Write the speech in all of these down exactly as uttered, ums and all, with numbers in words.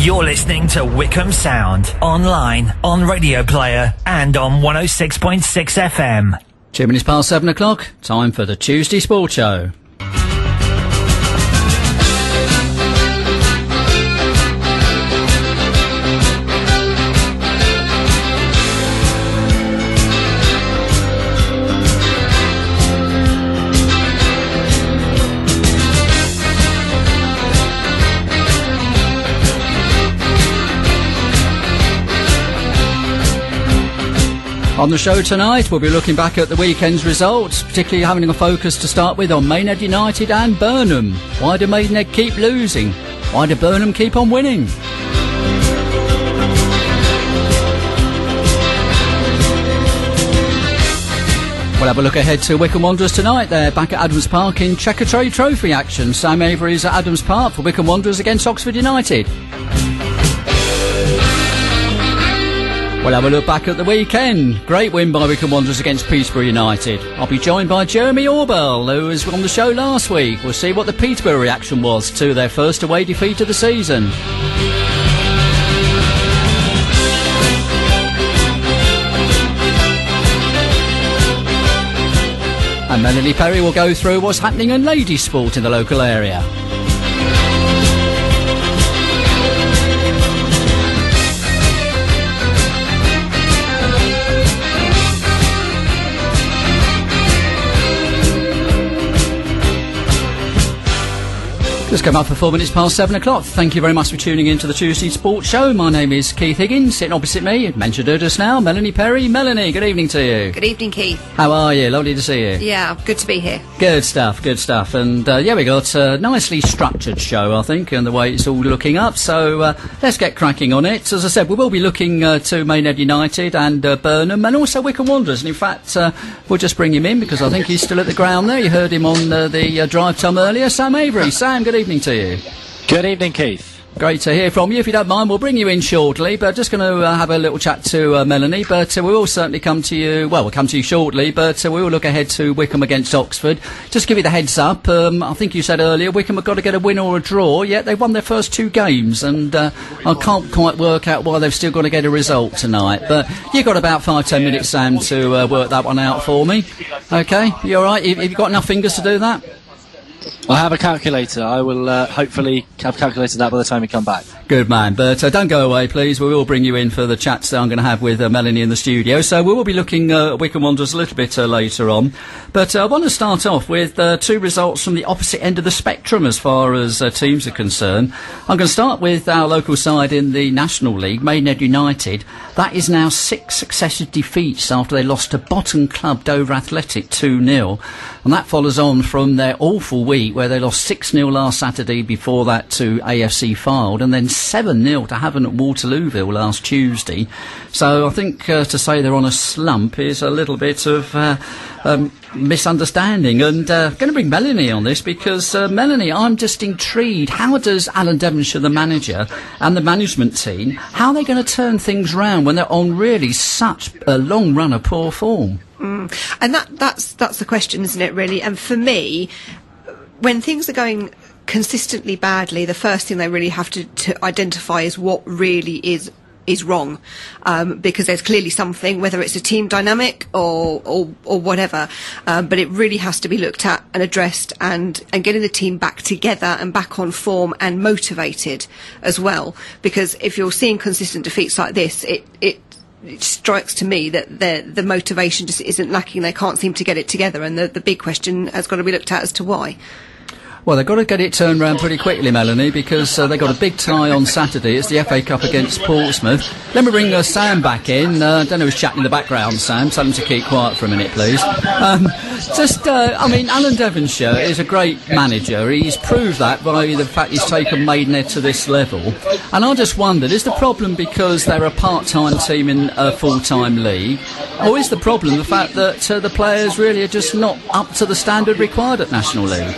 You're listening to Wycombe Sound, online, on Radio Player, and on one oh six point six F M. Two minutes past seven o'clock, time for the Tuesday Sport Show. On the show tonight, we'll be looking back at the weekend's results, particularly having a focus to start with on Maidenhead United and Burnham. Why do Maidenhead keep losing? Why do Burnham keep on winning? We'll have a look ahead to Wycombe Wanderers tonight. They're back at Adams Park in Checker Trade Trophy action. Sam Avery is at Adams Park for Wycombe Wanderers against Oxford United. We'll have a look back at the weekend. Great win by Wycombe Wanderers against Peterborough United. I'll be joined by Jeremy Orbell, who was on the show last week. We'll see what the Peterborough reaction was to their first away defeat of the season. And Melanie Perry will go through what's happening in ladies' sport in the local area. Just come up for four minutes past seven o'clock. Thank you very much for tuning in to the Tuesday Sports Show. My name is Keith Higgins. Sitting opposite me, mentioned her just now, Melanie Perry. Melanie, good evening to you. Good evening, Keith. How are you? Lovely to see you. Yeah, good to be here. Good stuff, good stuff. And uh, yeah, we got a nicely structured show, I think, and the way it's all looking up. So uh, let's get cracking on it. As I said, we will be looking uh, to Maidenhead United and uh, Burnham, and also Wycombe Wanderers. And in fact, uh, we'll just bring him in because I think he's still at the ground there. You heard him on uh, the uh, drive time earlier. Sam Avery. Sam, good evening to you. Good evening, Keith. Great to hear from you. If you don't mind, we'll bring you in shortly, but just going to uh, have a little chat to uh, Melanie, but uh, we will certainly come to you, well, we'll come to you shortly, but uh, we will look ahead to Wycombe against Oxford. Just give you the heads up, um, I think you said earlier, Wycombe have got to get a win or a draw, yet they've won their first two games, and uh, I can't quite work out why they've still got to get a result tonight, but you've got about five, ten minutes, Sam, to uh, work that one out for me. OK, you all right? Have you got enough fingers to do that? I have a calculator. I will uh, hopefully have calculated that by the time we come back. Good man, but uh, don't go away, please. We will bring you in for the chats that I'm going to have with uh, Melanie in the studio. So we will be looking uh, at Wycombe Wanderers a little bit uh, later on. But uh, I want to start off with uh, two results from the opposite end of the spectrum as far as uh, teams are concerned. I'm going to start with our local side in the National League, Maidenhead United. That is now six successive defeats after they lost to Bottom Club Dover Athletic two nil. And that follows on from their awful week where they lost six nil last Saturday, before that to A F C Fylde, and then seven nil to Havant at Waterlooville last Tuesday. So I think uh, to say they're on a slump is a little bit of uh, um, misunderstanding. And uh, going to bring Melanie on this because, uh, Melanie, I'm just intrigued. How does Alan Devonshire, the manager, and the management team, how are they going to turn things round when they're on really such a long run of poor form? Mm. And that, that's, that's the question, isn't it, really? And for me, when things are going consistently badly, the first thing they really have to, to identify is what really is is wrong, um, because there's clearly something, whether it's a team dynamic or or, or whatever, um, but it really has to be looked at and addressed, and, and getting the team back together and back on form and motivated as well, because if you're seeing consistent defeats like this, it, it it strikes to me that the the motivation just isn't lacking. They can't seem to get it together, and the, the big question has got to be looked at as to why. Well, they've got to get it turned around pretty quickly, Melanie, because uh, they've got a big tie on Saturday. It's the F A Cup against Portsmouth. Let me bring uh, Sam back in. I uh, don't know who's chatting in the background, Sam. Tell him to keep quiet for a minute, please. Um, just, uh, I mean, Alan Devonshire is a great manager. He's proved that by the fact he's taken Maidenhead to this level. And I just wondered, is the problem because they're a part-time team in a full-time league? Or is the problem the fact that uh, the players really are just not up to the standard required at National League?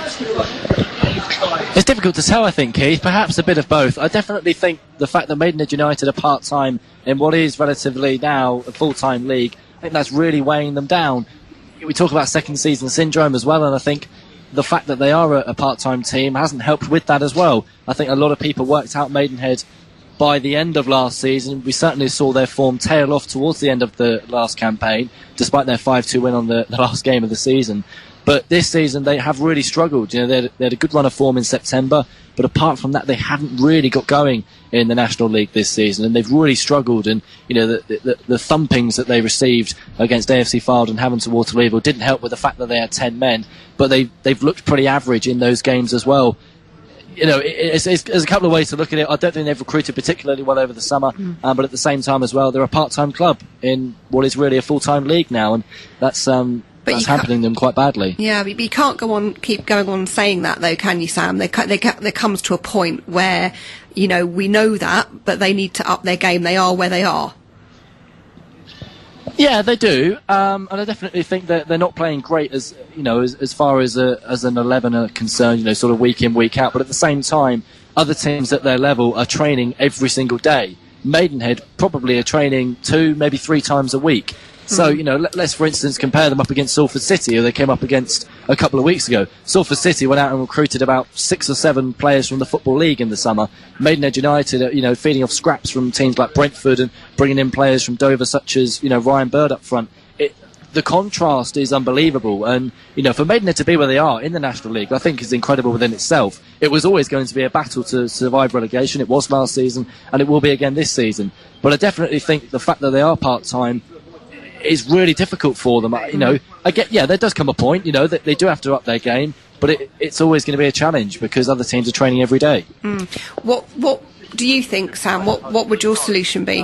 It's difficult to tell, I think, Keith. Perhaps a bit of both. I definitely think the fact that Maidenhead United are part-time in what is relatively now a full-time league, I think that's really weighing them down. We talk about second season syndrome as well, and I think the fact that they are a, a part-time team hasn't helped with that as well. I think a lot of people worked out Maidenhead by the end of last season, we certainly saw their form tail off towards the end of the last campaign, despite their five two win on the, the last game of the season. But this season, they have really struggled. You know, they had, they had a good run of form in September, but apart from that, they haven't really got going in the National League this season, and they've really struggled. And you know, the, the, the thumpings that they received against A F C Fylde and Havant and Waterloo didn't help with the fact that they had ten men, but they they've looked pretty average in those games as well. You know, it's, it's, there's a couple of ways to look at it. I don't think they've recruited particularly well over the summer, mm. um, but at the same time as well, they're a part-time club in what is really a full-time league now, and that's um, that's happening them quite badly. Yeah, but you can't go on, keep going on saying that, though, can you, Sam? There, there, there comes to a point where, you know, we know that, but they need to up their game. They are where they are. Yeah, they do, um, and I definitely think that they're not playing great as you know as, as far as a, as an eleven are concerned. You know, sort of week in, week out. But at the same time, other teams at their level are training every single day. Maidenhead probably are training two, maybe three times a week. So, you know, let, let's, for instance, compare them up against Salford City, who they came up against a couple of weeks ago. Salford City went out and recruited about six or seven players from the Football League in the summer. Maidenhead United, are, you know, feeding off scraps from teams like Brentford and bringing in players from Dover, such as, you know, Ryan Bird up front. It, the contrast is unbelievable. And, you know, for Maidenhead to be where they are in the National League, I think is incredible within itself. It was always going to be a battle to survive relegation. It was last season, and it will be again this season. But I definitely think the fact that they are part-time is really difficult for them. You know, I get, yeah, there does come a point, you know, that they do have to up their game, but it, it's always going to be a challenge because other teams are training every day. Mm. What What do you think, Sam? What What would your solution be?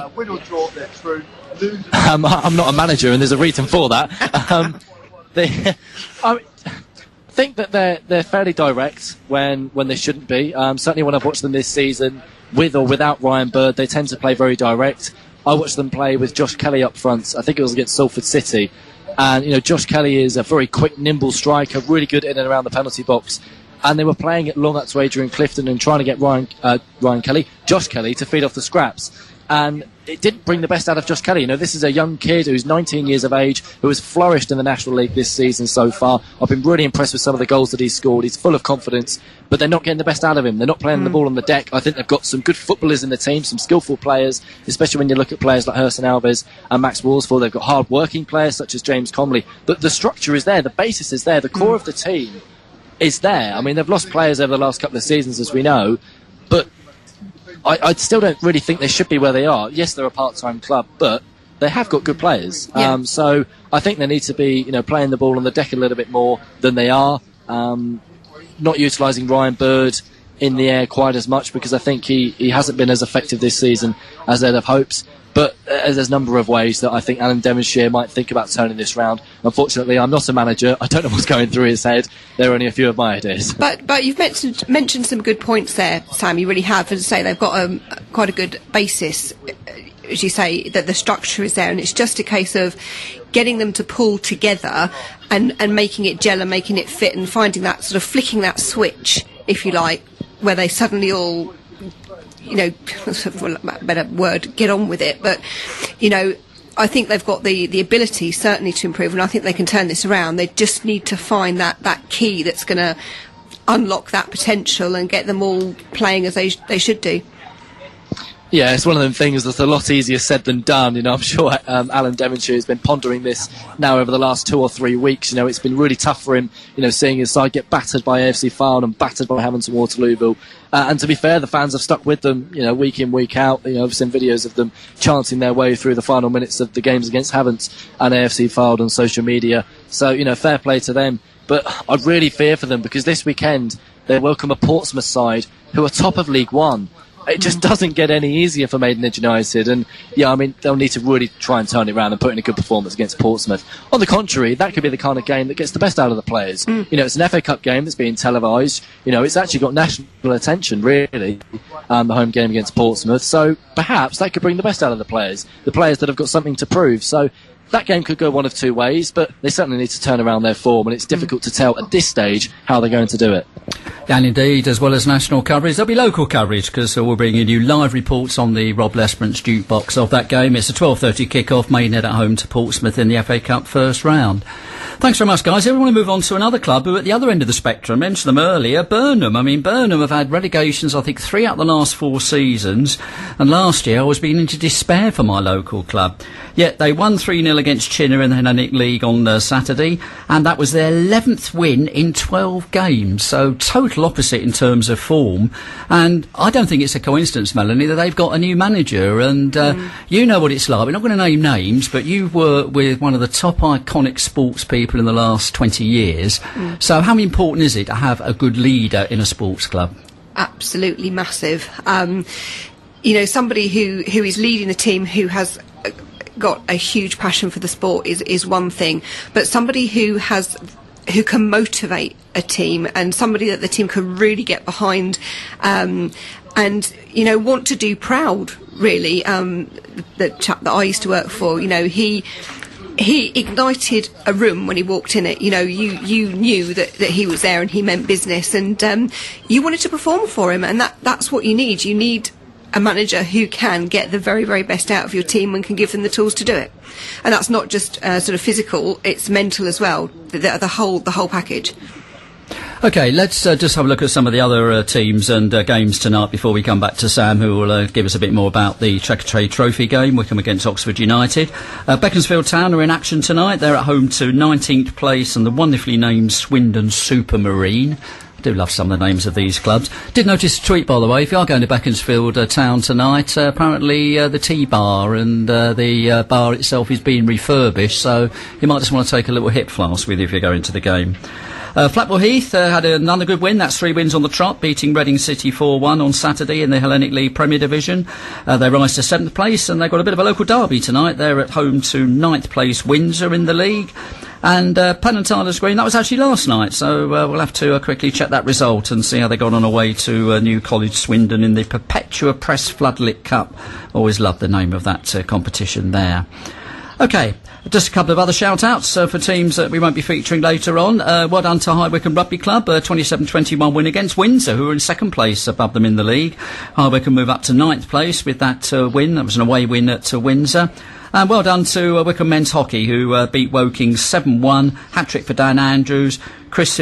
Um, I'm not a manager, and there's a reason for that. Um, they, I think that they're they're fairly direct when when they shouldn't be. Um, certainly, when I've watched them this season, with or without Ryan Bird, they tend to play very direct. I watched them play with Josh Kelly up front. I think it was against Salford City. And, you know, Josh Kelly is a very quick, nimble striker, really good in and around the penalty box. And they were playing it long up to Adrian Clifton and trying to get Ryan, uh, Ryan Kelly, Josh Kelly, to feed off the scraps. And it didn't bring the best out of Josh Kelly. You know, this is a young kid who's nineteen years of age, who has flourished in the National League this season so far. I've been really impressed with some of the goals that he's scored. He's full of confidence, but they're not getting the best out of him. They're not playing mm. the ball on the deck. I think they've got some good footballers in the team, some skillful players, especially when you look at players like Herson Alves and Max Worsfold. They've got hard-working players such as James Comley. The, the structure is there. The basis is there. The core mm. of the team is there. I mean, they've lost players over the last couple of seasons, as we know, but I, I still don't really think they should be where they are. Yes, they're a part-time club, but they have got good players. Yeah. Um, so I think they need to be, you know, playing the ball on the deck a little bit more than they are. Um, not utilising Ryan Bird in the air quite as much because I think he, he hasn't been as effective this season as they'd have hoped. But uh, there's a number of ways that I think Alan Devonshire might think about turning this round. Unfortunately, I'm not a manager. I don't know what's going through his head. There are only a few of my ideas. But but you've mentioned mentioned some good points there, Sam. You really have. As I say, they've got um, quite a good basis, as you say, that the structure is there, and it's just a case of getting them to pull together and, and making it gel and making it fit and finding that sort of flicking that switch, if you like, where they suddenly all, you know, for a better word, get on with it. But, you know, I think they've got the, the ability certainly to improve, and I think they can turn this around. They just need to find that, that key that's going to unlock that potential and get them all playing as they they should do. Yeah, it's one of them things that's a lot easier said than done. You know, I'm sure um, Alan Devonshire has been pondering this now over the last two or three weeks. You know, it's been really tough for him, you know, seeing his side get battered by A F C Fylde and battered by Havant and Waterloo. Uh, and to be fair, the fans have stuck with them, you know, week in, week out. You know, I've seen videos of them chanting their way through the final minutes of the games against Havant and A F C Fylde on social media. So, you know, fair play to them. But I really fear for them because this weekend they welcome a Portsmouth side who are top of League One. It just doesn't get any easier for Maidenhead United, and yeah, I mean, they'll need to really try and turn it around and put in a good performance against Portsmouth. On the contrary, that could be the kind of game that gets the best out of the players. Mm. You know, it's an F A Cup game that's being televised. You know, it's actually got national attention, really, um, the home game against Portsmouth. So perhaps that could bring the best out of the players, the players that have got something to prove. So that game could go one of two ways, but they certainly need to turn around their form, and it's difficult to tell at this stage how they're going to do it. And indeed, as well as national coverage, there'll be local coverage, because uh, we're bringing you live reports on the Rob Lesperance jukebox of that game. It's a twelve thirty kick-off, Maidenhead at home to Portsmouth in the F A Cup first round. Thanks very much, guys. I want to move on to another club who are at the other end of the spectrum. I mentioned them earlier, Burnham. I mean, Burnham have had relegations, I think, three out of the last four seasons, and last year I was beginning to despair for my local club. Yet they won three nil against Chinner in the Hellenic League on uh, Saturday, and that was their eleventh win in twelve games, so total opposite in terms of form. And I don't think it's a coincidence, Melanie, that they've got a new manager, and uh, mm. you know what it's like. We're not going to name names, but you've worked with one of the top iconic sports people in the last twenty years. Mm. So how important is it to have a good leader in a sports club? Absolutely massive. Um, you know, somebody who, who is leading a team who has uh, got a huge passion for the sport is, is one thing, but somebody who has who can motivate a team, and somebody that the team can really get behind, um, and, you know, want to do proud, really. Um, the chap that I used to work for, you know, he he ignited a room when he walked in it. You know, you you knew that, that he was there and he meant business, and um, you wanted to perform for him, and that that's what you need. You need a manager who can get the very, very best out of your team and can give them the tools to do it. And that's not just uh, sort of physical, it's mental as well, the, the whole the whole package. OK, let's uh, just have a look at some of the other uh, teams and uh, games tonight before we come back to Sam, who will uh, give us a bit more about the Checkatrade Trophy game, Wycombe against Oxford United. Uh, Beaconsfield Town are in action tonight. They're at home to nineteenth place and the wonderfully named Swindon Supermarine. I do love some of the names of these clubs. Did notice a tweet, by the way, if you are going to Beaconsfield uh, Town tonight, uh, apparently uh, the tea bar and uh, the uh, bar itself is being refurbished, so you might just want to take a little hip flask with you if you're going to the game. Uh, Flatwell Heath uh, had another good win. That's three wins on the trot, beating Reading City four one on Saturday in the Hellenic League Premier Division. Uh, they rise to seventh place, and they've got a bit of a local derby tonight. They're at home to ninth place Windsor in the league. And uh, Penn Tyler's Green, that was actually last night, so uh, we'll have to uh, quickly check that result and see how they got on away to uh, New College Swindon in the Perpetua Press Floodlit Cup. Always loved the name of that uh, competition there. OK, just a couple of other shout-outs uh, for teams that we won't be featuring later on. Uh, well done to High Wycombe Rugby Club, a twenty-seven twenty-one win against Windsor, who are in second place above them in the league. High Wycombe move up to ninth place with that uh, win. That was an away win at uh, Windsor. And well done to uh, Wycombe Men's Hockey, who uh, beat Woking seven one. Hat-trick for Dan Andrews. Chris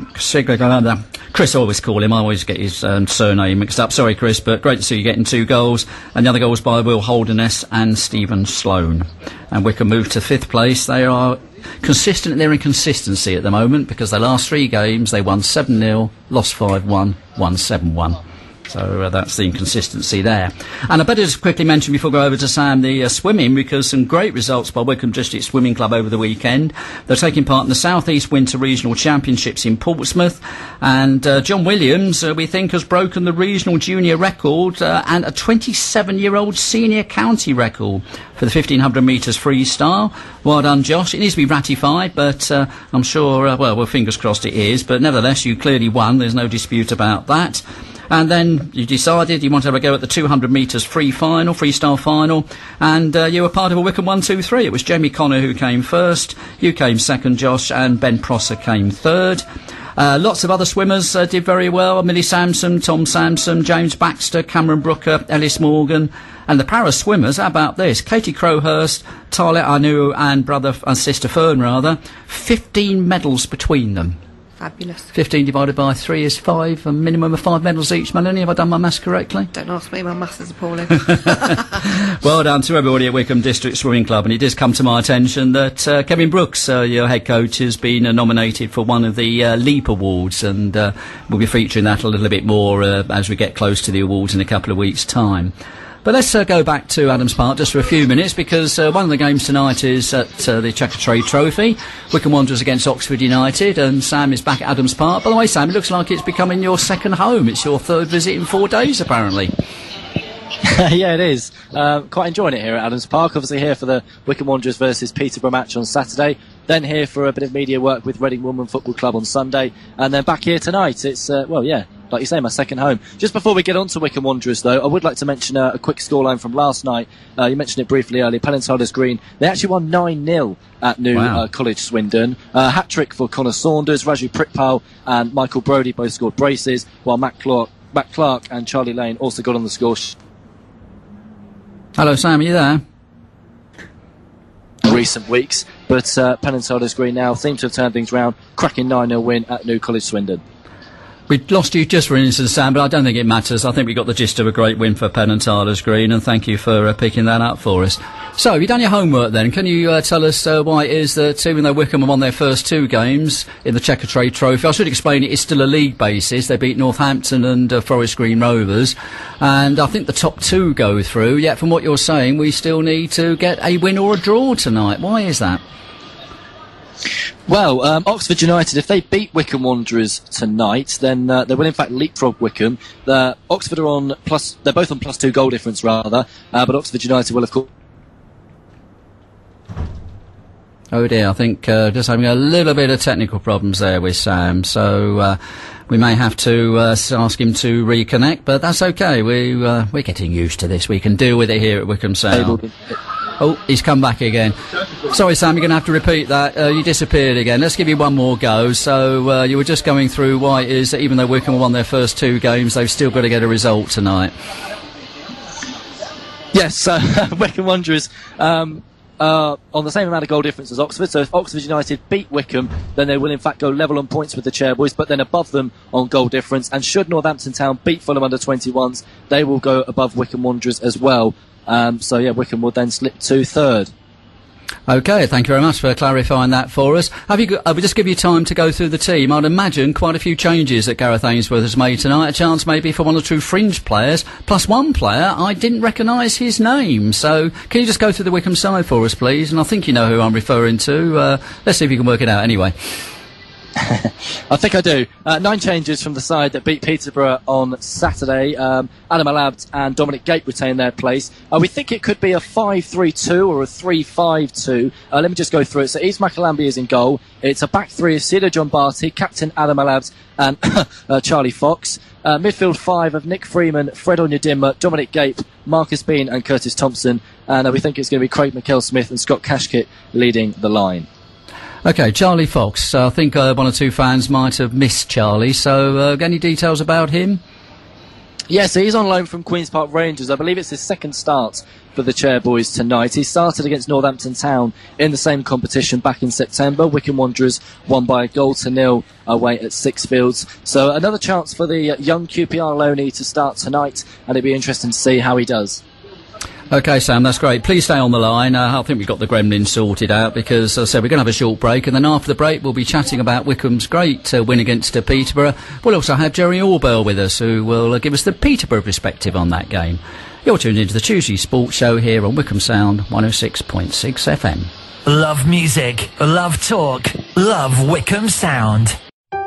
Sigler, Chris, I always call him, I always get his um, surname mixed up. Sorry, Chris, but great to see you getting two goals. And the other goals by Will Holderness and Stephen Sloan. And Wycombe moved to fifth place. They are consistent in their inconsistency at the moment, because their last three games they won seven nil, lost five one, won seven one. So uh, that's the inconsistency there. And I better just quickly mention before we go over to Sam the uh, swimming, because some great results by Wycombe District Swimming Club over the weekend. They're taking part in the South East Winter Regional Championships in Portsmouth, and uh, John Williams, uh, we think, has broken the regional junior record uh, and a twenty-seven-year-old senior county record for the fifteen hundred metres freestyle. Well done, Josh. It needs to be ratified, but uh, I'm sure, uh, well, well, fingers crossed it is, but nevertheless, you clearly won. There's no dispute about that. And then you decided you want to have a go at the two hundred metres free final, freestyle final, and uh, you were part of a Wycombe one two three. It was Jamie Connor who came first, you came second, Josh, and Ben Prosser came third. Uh, lots of other swimmers uh, did very well. Millie Sampson, Tom Sampson, James Baxter, Cameron Brooker, Ellis Morgan. And the para swimmers, how about this? Katie Crowhurst, Talia Anu and brother and sister Fern, rather. fifteen medals between them. Fabulous. fifteen divided by three is five, a minimum of five medals each. Melanie, have I done my maths correctly? Don't ask me, my maths is appalling. Well done to everybody at Wycombe District Swimming Club, and it does come to my attention that uh, Kevin Brooks, uh, your head coach, has been uh, nominated for one of the uh, Leap Awards, and uh, we'll be featuring that a little bit more uh, as we get close to the awards in a couple of weeks' time. But let's uh, go back to Adams Park just for a few minutes, because uh, one of the games tonight is at uh, the Checkatrade Trophy. Wycombe Wanderers against Oxford United, and Sam is back at Adams Park. By the way, Sam, it looks like it's becoming your second home. It's your third visit in four days, apparently. Yeah, it is. Uh, quite enjoying it here at Adams Park. Obviously here for the Wycombe Wanderers versus Peterborough match on Saturday. Then here for a bit of media work with Reading Women Football Club on Sunday. And then back here tonight. It's, uh, well, yeah, like you say, my second home. Just before we get on to Wycombe Wanderers, though, I would like to mention uh, a quick scoreline from last night. Uh, you mentioned it briefly earlier. Penn Green, they actually won nine nil at New wow. uh, College Swindon. Uh, hat-trick for Connor Saunders, Raju Prikpal and Michael Brodie both scored braces, while Matt Clark, Matt Clark and Charlie Lane also got on the score sheet. Hello, Sam, are you there? Recent weeks, but uh, Penn Green now seem to have turned things round, cracking nine nil win at New College Swindon. We lost you just for an instant, Sam, but I don't think it matters. I think we got the gist of a great win for Penn and Tyler's Green, and thank you for uh, picking that up for us. So, you've done your homework then. Can you uh, tell us uh, why it is that even though Wycombe have won their first two games in the Checkatrade Trophy, I should explain it is still a league basis. They beat Northampton and uh, Forest Green Rovers, and I think the top two go through, yet from what you're saying, we still need to get a win or a draw tonight. Why is that? Well, um, Oxford United, if they beat Wycombe Wanderers tonight, then uh, they will in fact leapfrog Wycombe. Uh, Oxford are on plus, they're both on plus two goal difference rather, uh, but Oxford United will have course. Oh dear, I think uh, just having a little bit of technical problems there with Sam, so uh, we may have to uh, ask him to reconnect, but that's okay. We, uh, we're getting used to this. We can deal with it here at Wycombe Sound. Oh, he's come back again. Sorry, Sam, you're going to have to repeat that. Uh, you disappeared again. Let's give you one more go. So uh, you were just going through why it is that even though Wycombe won their first two games, they've still got to get a result tonight. Yes, uh, Wycombe Wanderers um, uh, on the same amount of goal difference as Oxford. So if Oxford United beat Wycombe, then they will in fact go level on points with the Chairboys, but then above them on goal difference. And should Northampton Town beat Fulham under twenty-ones, they will go above Wycombe Wanderers as well. Um, so yeah, Wycombe will then slip to third. Okay, thank you very much for clarifying that for us. Have you? I will just give you time to go through the team. I'd imagine quite a few changes that Gareth Ainsworth has made tonight. A chance maybe for one or two fringe players, plus one player I didn't recognise his name. So can you just go through the Wycombe side for us, please? And I think you know who I'm referring to. Uh, let's see if you can work it out anyway. I think I do. Uh, nine changes from the side that beat Peterborough on Saturday. Um, Adam Alabt and Dominic Gape retain their place. Uh, we think it could be a five three two or a three five two. Uh, let me just go through it. So Eves McAlamby is in goal. It's a back three of Cedar John Barty, captain Adam Alabt and uh, Charlie Fox. Uh, midfield five of Nick Freeman, Fred Onyedinma, Dominic Gape, Marcus Bean and Curtis Thompson. And uh, we think it's going to be Craig McKell-Smith and Scott Cashkit leading the line. Okay, Charlie Fox. Uh, I think uh, one or two fans might have missed Charlie, so uh, any details about him? Yes, so he's on loan from Queen's Park Rangers. I believe it's his second start for the Chairboys tonight. He started against Northampton Town in the same competition back in September. Wycombe Wanderers won by a goal to nil away at Sixfields. So another chance for the young Q P R loanee to start tonight, and it'd be interesting to see how he does. Okay, Sam, that's great. Please stay on the line. Uh, I think we've got the gremlins sorted out because, as I said, we're going to have a short break, and then after the break we'll be chatting about Wycombe's great uh, win against uh, Peterborough. We'll also have Jeremy Orbell with us, who will uh, give us the Peterborough perspective on that game. You're tuned into the Tuesday Sports Show here on Wycombe Sound one oh six point six F M. Love music, love talk, love Wycombe Sound.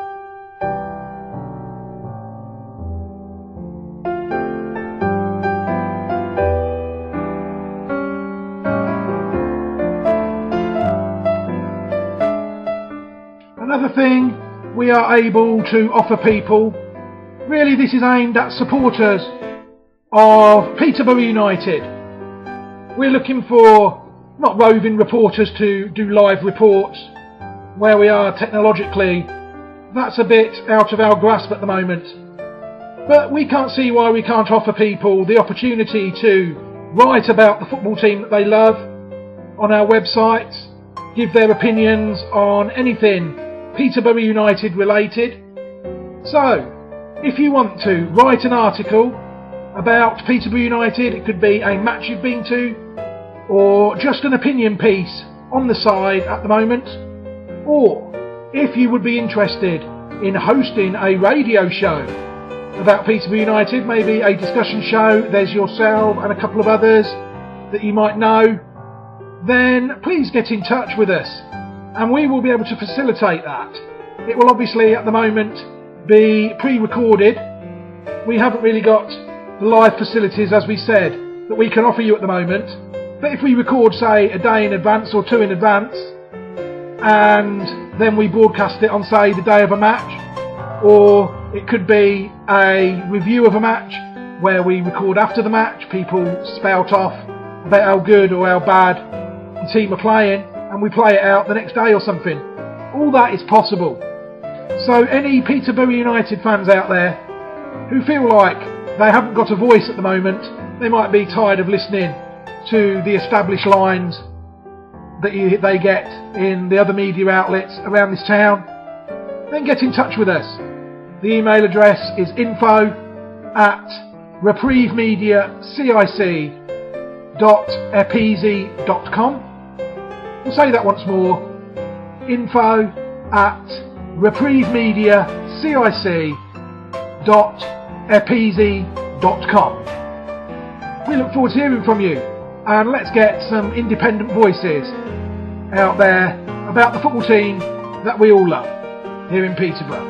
Another thing we are able to offer people, really this is aimed at supporters of Peterborough United. We're looking for not roving reporters to do live reports. Where we are technologically, that's a bit out of our grasp at the moment. But we can't see why we can't offer people the opportunity to write about the football team that they love on our website, give their opinions on anything Peterborough United related. So, if you want to write an article about Peterborough United, it could be a match you've been to, or just an opinion piece on the side at the moment, or if you would be interested in hosting a radio show about Peterborough United, maybe a discussion show, there's yourself and a couple of others that you might know, then please get in touch with us and we will be able to facilitate that. It will obviously at the moment be pre-recorded. We haven't really got the live facilities, as we said, that we can offer you at the moment, but if we record say a day in advance or two in advance and then we broadcast it on say the day of a match, or It could be a review of a match where we record after the match, people spout off about how good or how bad the team are playing, and we play it out the next day or something. All that is possible. So any Peterborough United fans out there who feel like they haven't got a voice at the moment, they might be tired of listening to the established lines that you, they get in the other media outlets around this town, then get in touch with us. The email address is info at reprievemediacic dot epeasy dot com. We'll say that once more. Info at reprievemediacic dot epeasy dot com. We look forward to hearing from you, and let's get some independent voices out there about the football team that we all love here in Peterborough.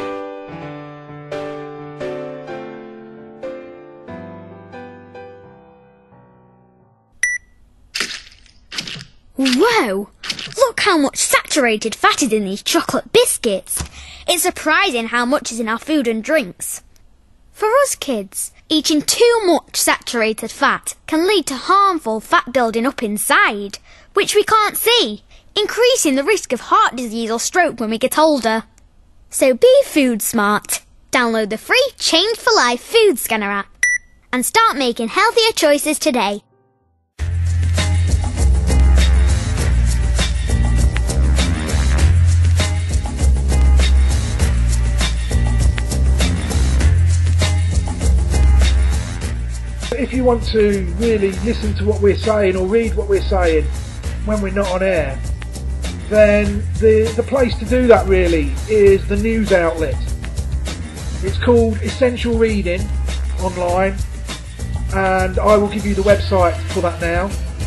Whoa! Look how much saturated fat is in these chocolate biscuits. It's surprising how much is in our food and drinks. For us kids, eating too much saturated fat can lead to harmful fat building up inside, which we can't see, increasing the risk of heart disease or stroke when we get older. So be food smart. Download the free Change for Life food scanner app and start making healthier choices today. If you want to really listen to what we're saying or read what we're saying when we're not on air, then the, the place to do that really is the news outlet. It's called Essential Reading online, and I will give you the website for that now.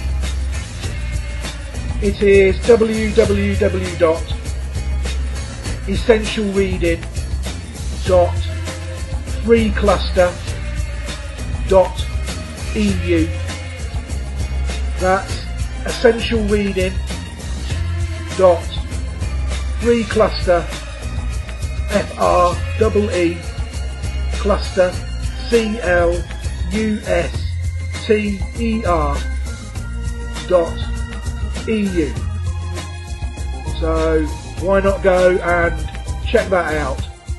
It is w w w dot essential reading dot free cluster dot e u. That's essential reading dot free cluster f r e e cluster c l u s t e r dot e u. So why not go and check that out?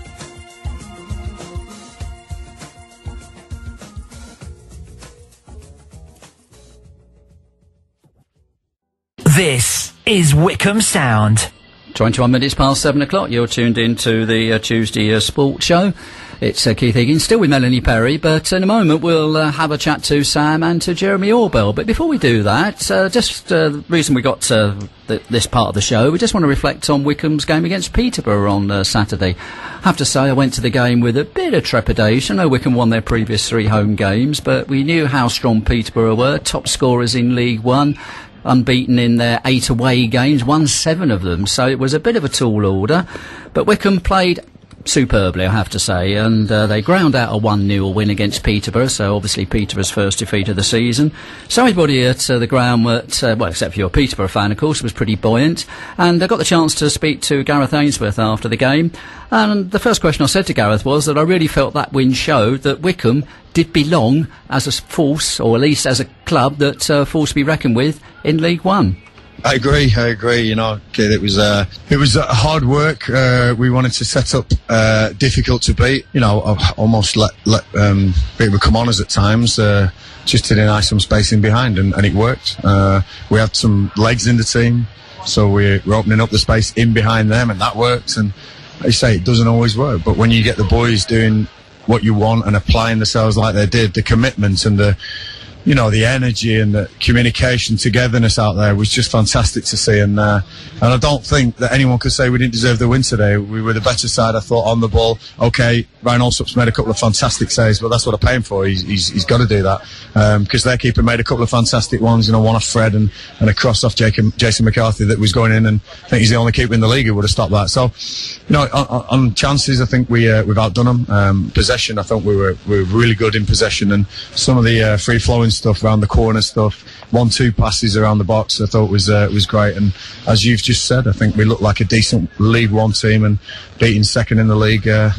This is Wycombe Sound. twenty-one minutes past seven o'clock. You're tuned in to the uh, Tuesday uh, Sports Show. It's uh, Keith Higgins, still with Melanie Perry, but in a moment we'll uh, have a chat to Sam and to Jeremy Orbell. But before we do that, uh, just uh, the reason we got uh, th this part of the show, we just want to reflect on Wycombe's game against Peterborough on uh, Saturday. I have to say, I went to the game with a bit of trepidation. I know Wycombe won their previous three home games, but we knew how strong Peterborough were, top scorers in League One, unbeaten in their eight away games, won seven of them, so it was a bit of a tall order. But Wycombe played superbly, I have to say, and uh, they ground out a one nil win against Peterborough, so obviously Peterborough's first defeat of the season. So everybody at uh, the ground, at, uh, well, except for your Peterborough fan, of course, was pretty buoyant, and I got the chance to speak to Gareth Ainsworth after the game, and the first question I said to Gareth was that I really felt that win showed that Wycombe did belong as a force, or at least as a club, that uh, force to be reckoned with in League One. I agree. I agree. You know, kid, it was uh, it was uh, hard work. Uh, we wanted to set up uh, difficult to beat. You know, almost let let um, Peterborough come on us at times. Uh, just to deny some space in behind, and, and it worked. Uh, we had some legs in the team, so we're, we're opening up the space in behind them, and that worked. And like you say, it doesn't always work, but when you get the boys doing what you want and applying themselves like they did, the commitment and the, you know, the energy and the communication, togetherness out there was just fantastic to see. And uh, and I don't think that anyone could say we didn't deserve the win today. We were the better side, I thought, on the ball. Okay, Ryan Allsop's made a couple of fantastic saves, but that's what I'm paying for. He's, he's, he's got to do that, because um, their keeper made a couple of fantastic ones, you know, one off Fred and, and a cross off Jacob, Jason McCarthy that was going in, and I think he's the only keeper in the league who would have stopped that. So, you know, on, on chances, I think we, uh, we've outdone them. Um, possession, I think we were, we were really good in possession, and some of the uh, free-flowing stuff around the corner stuff, one-two passes around the box, I thought was uh, was great. And as you've just said, I think we looked like a decent League One team, and beating second in the league, uh,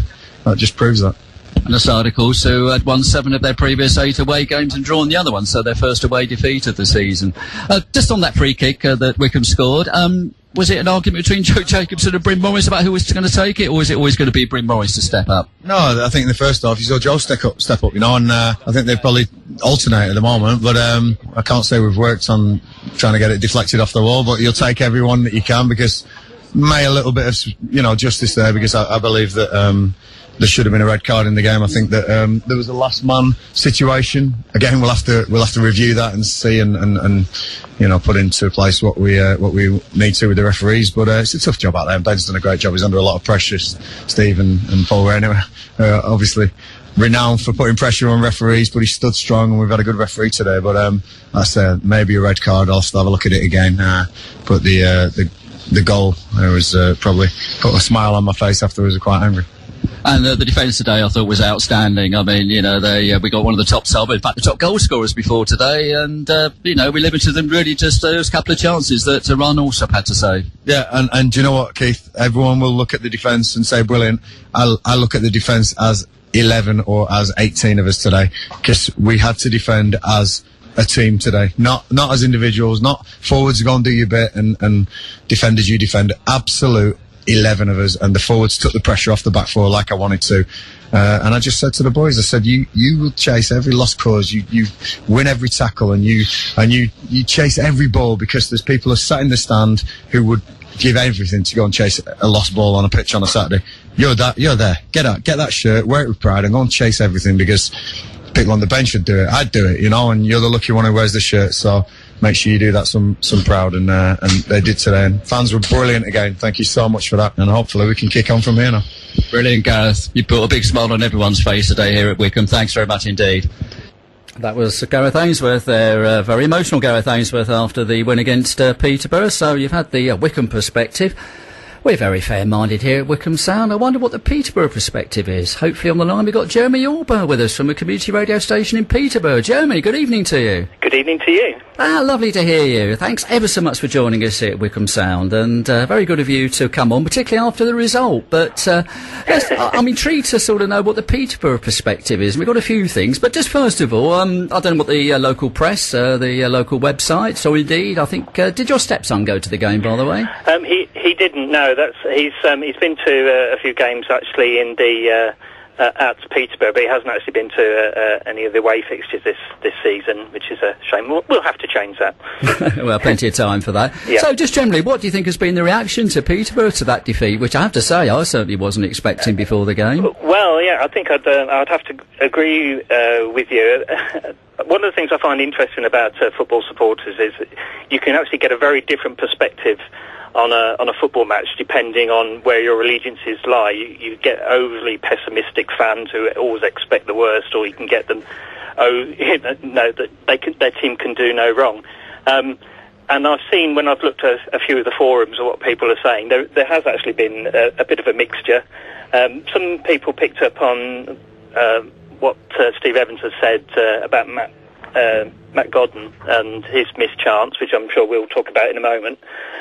that just proves that. And the side, of course, who had won seven of their previous eight away games and drawn the other one, so their first away defeat of the season. Uh, just on that free kick uh, that Wycombe scored, um, was it an argument between Joe Jacobson and Bryn Morris about who was going to take it, or is it always going to be Bryn Morris to step up? No, I think in the first half you saw Joe step up, step up, you know, and uh, I think they probably alternate at the moment, but um, I can't say we've worked on trying to get it deflected off the wall, but you'll take everyone that you can, because may a little bit of, you know, justice there, because I, I believe that um, there should have been a red card in the game. I think that um, there was a last man situation. Again, we'll have to we'll have to review that and see and, and, and you know, put into place what we uh, what we need to with the referees. But uh, it's a tough job out there. Ben's done a great job. He's under a lot of pressure. Steve and, and POerry, anyway, uh, obviously renowned for putting pressure on referees, but he stood strong, and we've had a good referee today. But um, I said maybe a red card. I'll still have a look at it again. Uh, but the uh, the the goal uh, was uh, probably put a smile on my face afterwards. I was quite angry. And uh, the defence today, I thought, was outstanding. I mean, you know, they uh, we got one of the top sub, in fact, the top goal scorers before today, and uh, you know, we limited them really just uh, a couple of chances that uh, Ron Alsop had to save. Yeah, and and do you know what, Keith? Everyone will look at the defence and say brilliant. I I look at the defence as eleven or as eighteen of us today, because we had to defend as a team today, not not as individuals, not forwards go and do your bit and and defenders you defend. Absolute eleven of us, and the forwards took the pressure off the back four like I wanted to. Uh, and I just said to the boys, I said, you you will chase every lost cause, you you win every tackle, and you and you you chase every ball, because there's people who are sat in the stand who would give everything to go and chase a lost ball on a pitch on a Saturday. You're that you're there. Get out, get that shirt, wear it with pride, and go and chase everything, because people on the bench would do it. I'd do it, you know, and you're the lucky one who wears the shirt. So make sure you do that some some proud, and uh, and they did today. And fans were brilliant again. Thank you so much for that, and hopefully we can kick on from here now. Brilliant, Gareth. You put a big smile on everyone's face today here at Wycombe. Thanks very much indeed. That was Gareth Ainsworth there, uh, very emotional Gareth Ainsworth after the win against uh, Peterborough. So you've had the uh, Wycombe perspective. We're very fair-minded here at Wycombe Sound. I wonder what the Peterborough perspective is. Hopefully on the line we've got Jeremy Orbell with us from a community radio station in Peterborough. Jeremy, good evening to you. Good evening to you. Ah, lovely to hear you. Thanks ever so much for joining us here at Wycombe Sound, and uh, very good of you to come on, particularly after the result. But uh, yes, I'm intrigued to sort of know what the Peterborough perspective is. We've got a few things, but just first of all, um, I don't know what the uh, local press, uh, the uh, local websites, or indeed, I think, uh, did your stepson go to the game, by the way? Um, he he didn't. No, that's he's um, he's been to uh, a few games actually in the. Uh, Uh, at Peterborough, but he hasn't actually been to uh, uh, any of the away fixtures this, this season, which is a shame. We'll, we'll have to change that. Well, plenty of time for that. Yeah. So, just generally, what do you think has been the reaction to Peterborough to that defeat, which I have to say I certainly wasn't expecting before the game? Well, yeah, I think I'd, uh, I'd have to agree uh, with you. One of the things I find interesting about uh, football supporters is that you can actually get a very different perspective on a on a football match depending on where your allegiances lie. You, you get overly pessimistic fans who always expect the worst, or you can get them, oh, you know, that they can, their team can do no wrong. Um, and I've seen, when I've looked at a few of the forums of what people are saying, there, there has actually been a, a bit of a mixture. Um, some people picked up on uh, what uh, Steve Evans has said uh, about Matt, uh, Matt Godden and his missed chance, which I'm sure we'll talk about in a moment.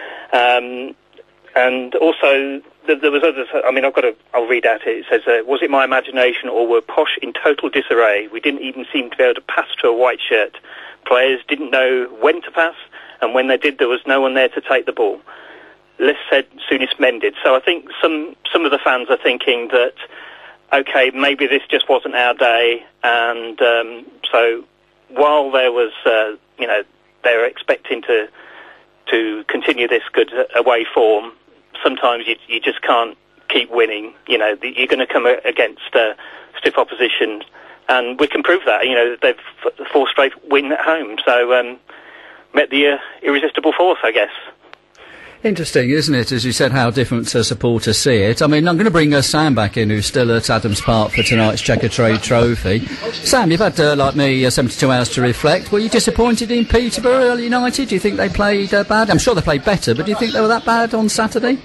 Um, and also, th- there was others. I mean, I've got to. I'll read out it. It says, uh, "Was it my imagination, or were Posh in total disarray? We didn't even seem to be able to pass to a white shirt. Players didn't know when to pass, and when they did, there was no one there to take the ball. Less said, soonest mended." So I think some some of the fans are thinking that, okay, maybe this just wasn't our day, and um, so while there was, uh, you know, they were expecting to. to continue this good away form, sometimes you, you just can't keep winning. You know, you're going to come against uh, stiff opposition, and we can prove that. You know, they've four straight win at home, so um, met the uh, irresistible force, I guess. Interesting, isn't it, as you said, how different uh, supporters see it. I mean, I'm going to bring uh, Sam back in, who's still at Adams Park for tonight's Checker Trade Trophy. Sam, you've had, uh, like me, uh, seventy-two hours to reflect. Were you disappointed in Peterborough United? Do you think they played uh, bad? I'm sure they played better, but do you think they were that bad on Saturday?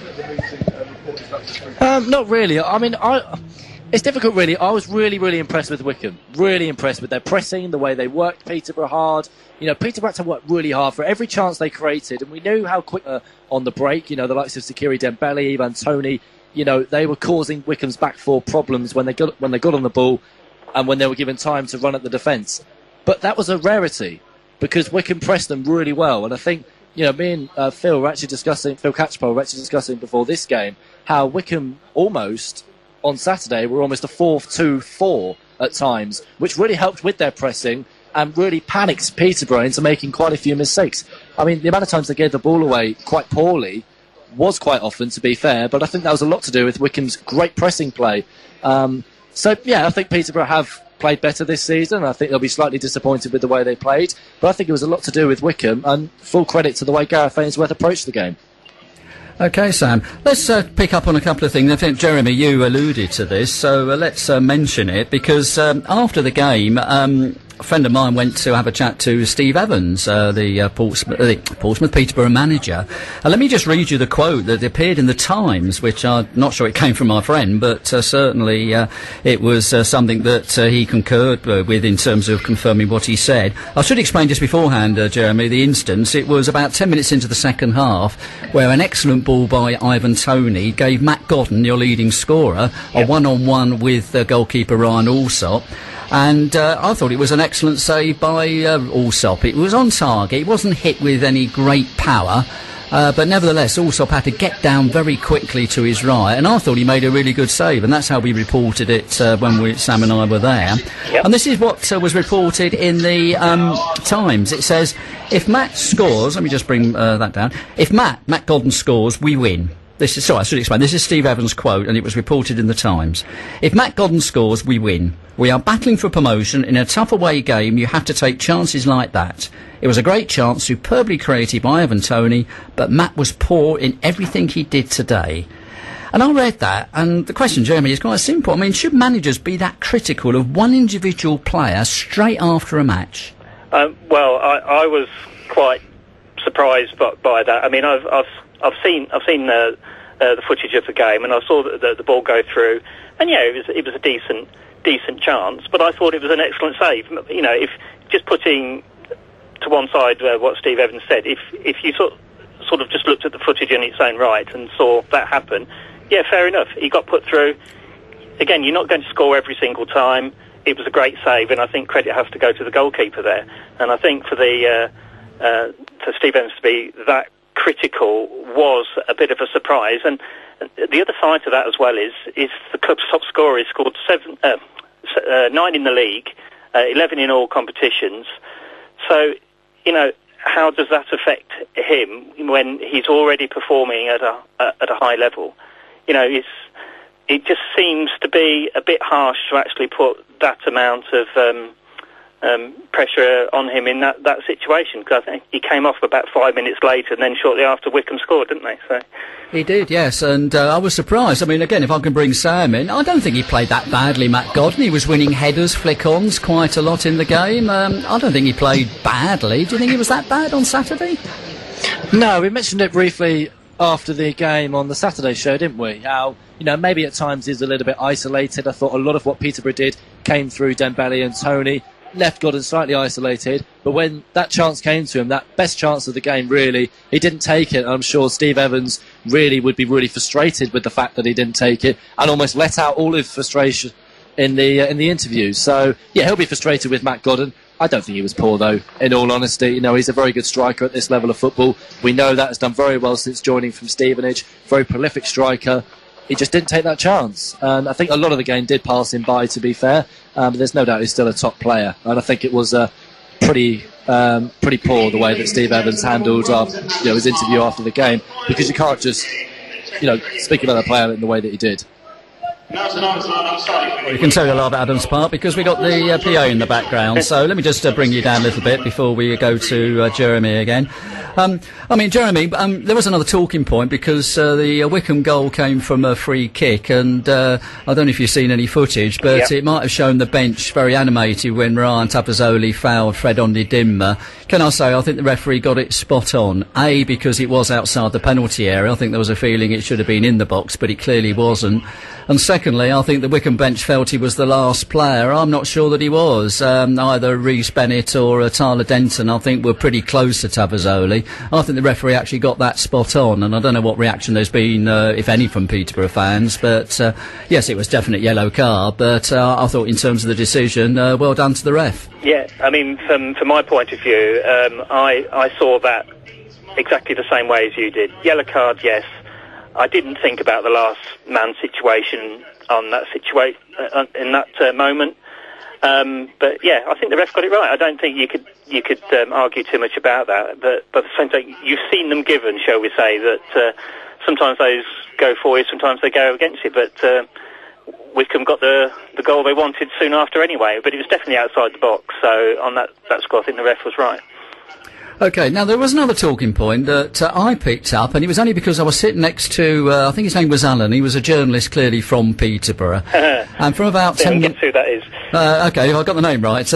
Um, not really. I mean, I... It's difficult, really. I was really, really impressed with Wycombe. Really impressed with their pressing, the way they worked Peterborough hard. You know, Peterborough had to work really hard for every chance they created, and we knew how quick uh, on the break, you know, the likes of Sakiri Dembele, Ivan Toney, you know, they were causing Wycombe's back four problems when they got when they got on the ball and when they were given time to run at the defence. But that was a rarity because Wycombe pressed them really well. And I think, you know, me and uh, Phil were actually discussing, Phil Catchpole were actually discussing before this game how Wycombe almost, on Saturday, were almost a four two four at times, which really helped with their pressing and really panicked Peterborough into making quite a few mistakes. I mean, the amount of times they gave the ball away quite poorly was quite often, to be fair, but I think that was a lot to do with Wycombe's great pressing play. Um, so, yeah, I think Peterborough have played better this season. I think they'll be slightly disappointed with the way they played, but I think it was a lot to do with Wycombe, and full credit to the way Gareth Ainsworth approached the game. OK, Sam, let's uh, pick up on a couple of things. I think, Jeremy, you alluded to this, so uh, let's uh, mention it, because um, after the game, um, a friend of mine went to have a chat to Steve Evans, uh, the, uh, Portsmouth, uh, the Portsmouth Peterborough manager. Uh, let me just read you the quote that appeared in the Times, which I'm not sure it came from my friend, but uh, certainly uh, it was uh, something that uh, he concurred uh, with in terms of confirming what he said. I should explain just beforehand, uh, Jeremy, the instance. It was about ten minutes into the second half where an excellent ball by Ivan Toney gave Matt Godden, your leading scorer, a one-on-one with uh, goalkeeper Ryan Allsop. And uh, I thought it was an excellent save by uh, Allsop. It was on target. It wasn't hit with any great power. Uh, but nevertheless, Allsop had to get down very quickly to his right. And I thought he made a really good save. And that's how we reported it uh, when we, Sam and I were there. Yep. And this is what uh, was reported in the um, Times. It says, if Matt scores... Let me just bring uh, that down. If Matt, Matt Godden scores, we win. This is, sorry, I should explain. This is Steve Evans' quote, and it was reported in the Times. If Matt Godden scores, we win. We are battling for promotion. In a tough away game, you have to take chances like that. It was a great chance, superbly created by Ivan Toney, but Matt was poor in everything he did today. And I read that, and the question, Jeremy, is quite simple. I mean, should managers be that critical of one individual player straight after a match? Um, well, I, I was quite surprised by, by that. I mean, I've, I've, I've seen, I've seen uh, uh, the footage of the game, and I saw the, the, the ball go through, and yeah, it was, it was a decent, decent chance. But I thought it was an excellent save. You know, if just putting to one side uh, what Steve Evans said, if if you sort sort of just looked at the footage in its own right and saw that happen, yeah, fair enough. He got put through. Again, you're not going to score every single time. It was a great save, and I think credit has to go to the goalkeeper there. And I think for the uh, uh, for Steve Evans to be that critical was a bit of a surprise. And the other side to that as well is is the club's top scorer. He scored seven, uh, uh, nine in the league, uh, eleven in all competitions. So, you know, how does that affect him when he's already performing at a at a high level? You know, it's it just seems to be a bit harsh to actually put that amount of um, um, pressure on him in that, that situation, because I think he came off about five minutes later, and then shortly after Wycombe scored, didn't they? So he did, yes, and uh, I was surprised. I mean, again, if I can bring Sam in, I don't think he played that badly, Matt Godden. He was winning headers, flick-ons quite a lot in the game. Um, I don't think he played badly. Do you think he was that bad on Saturday? No, we mentioned it briefly after the game on the Saturday show, didn't we? How, you know, maybe at times he's a little bit isolated. I thought a lot of what Peterborough did came through Dembele and Toney, left Godden slightly isolated, but when that chance came to him, that best chance of the game really, he didn't take it. I'm sure Steve Evans really would be really frustrated with the fact that he didn't take it, and almost let out all his frustration in the uh, in the interview. So yeah, he'll be frustrated with Matt Godden. I don't think he was poor, though, in all honesty. You know, he's a very good striker at this level of football. We know that has done very well since joining from Stevenage. Very prolific striker. He just didn't take that chance. And I think a lot of the game did pass him by, to be fair. Um, but there's no doubt he's still a top player. And I think it was uh, pretty um, pretty poor the way that Steve Evans handled uh, you know, his interview after the game. Because you can't just, you know, speak about a player in the way that he did. You can tell you a lot about Adams Park because we got the uh, P O in the background. So let me just uh, bring you down a little bit before we go to uh, Jeremy again. Um, I mean, Jeremy, um, there was another talking point because uh, the uh, Wycombe goal came from a free kick, and uh, I don't know if you've seen any footage, but yep. It might have shown the bench very animated when Ryan Tapazoli fouled Fred Ondidimma. Can I say, I think the referee got it spot on. A, because it was outside the penalty area. I think there was a feeling it should have been in the box, but it clearly wasn't. And second, secondly, I think the Wycombe bench felt he was the last player. I'm not sure that he was. Um, either Rhys Bennett or uh, Tyler Denton, I think, were pretty close to Tabazzoli. I think the referee actually got that spot on, and I don't know what reaction there's been, uh, if any, from Peterborough fans, but uh, yes, it was definite yellow card, but uh, I thought in terms of the decision, uh, well done to the ref. Yeah, I mean, from, from my point of view, um, I, I saw that exactly the same way as you did. Yellow card, yes. I didn't think about the last man situation on that situa- uh, in that uh, moment. Um, but yeah, I think the ref got it right. I don't think you could you could um, argue too much about that. But, but at the same time, you've seen them given, shall we say, that uh, sometimes those go for you, sometimes they go against you. But uh, Wycombe got the, the goal they wanted soon after anyway. But it was definitely outside the box. So on that, that score, I think the ref was right. OK, now there was another talking point that uh, I picked up, and it was only because I was sitting next to, uh, I think his name was Alan, he was a journalist clearly from Peterborough, and from about yeah, ten minutes... who that is. Uh, OK, I got the name right.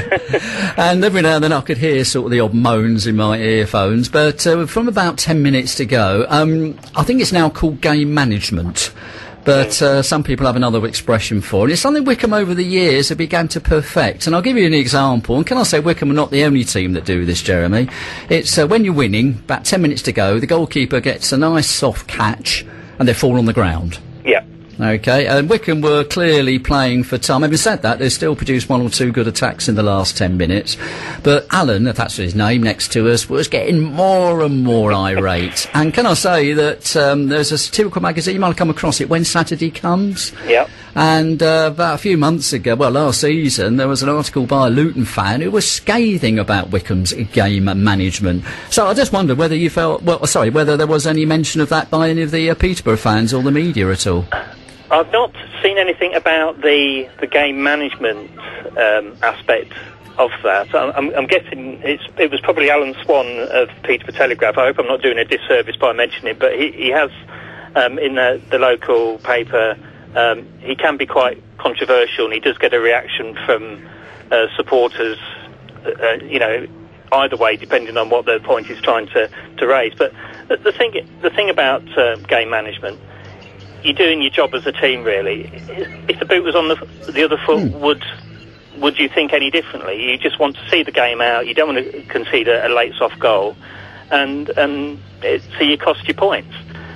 And every now and then I could hear sort of the odd moans in my earphones, but uh, from about ten minutes to go, um, I think it's now called game management. But uh, some people have another expression for it. It's something Wycombe over the years have began to perfect. And I'll give you an example. And can I say Wycombe are not the only team that do this, Jeremy? It's uh, when you're winning, about ten minutes to go, the goalkeeper gets a nice soft catch and they fall on the ground. Yeah. OK, and Wycombe were clearly playing for time. Having said that, they still produced one or two good attacks in the last ten minutes. But Alan, if that's his name, next to us, was getting more and more irate. And can I say that um, there's a satirical magazine, you might have come across it, When Saturday Comes? Yeah. And uh, about a few months ago, well, last season, there was an article by a Luton fan who was scathing about Wycombe's game management. So I just wondered whether you felt, well, sorry, whether there was any mention of that by any of the uh, Peterborough fans or the media at all. I've not seen anything about the the game management um, aspect of that. I'm, I'm guessing it's, it was probably Alan Swan of Peterborough Telegraph. I hope I'm not doing a disservice by mentioning it, but he, he has, um, in the, the local paper, um, he can be quite controversial, and he does get a reaction from uh, supporters, uh, you know, either way, depending on what the point he's trying to, to raise. But the, the thing the thing about uh, game management, you're doing your job as a team, really. If the boot was on the, the other foot, mm. would would you think any differently? You just want to see the game out. You don't want to concede a, a late soft goal, and and it, so you cost your points.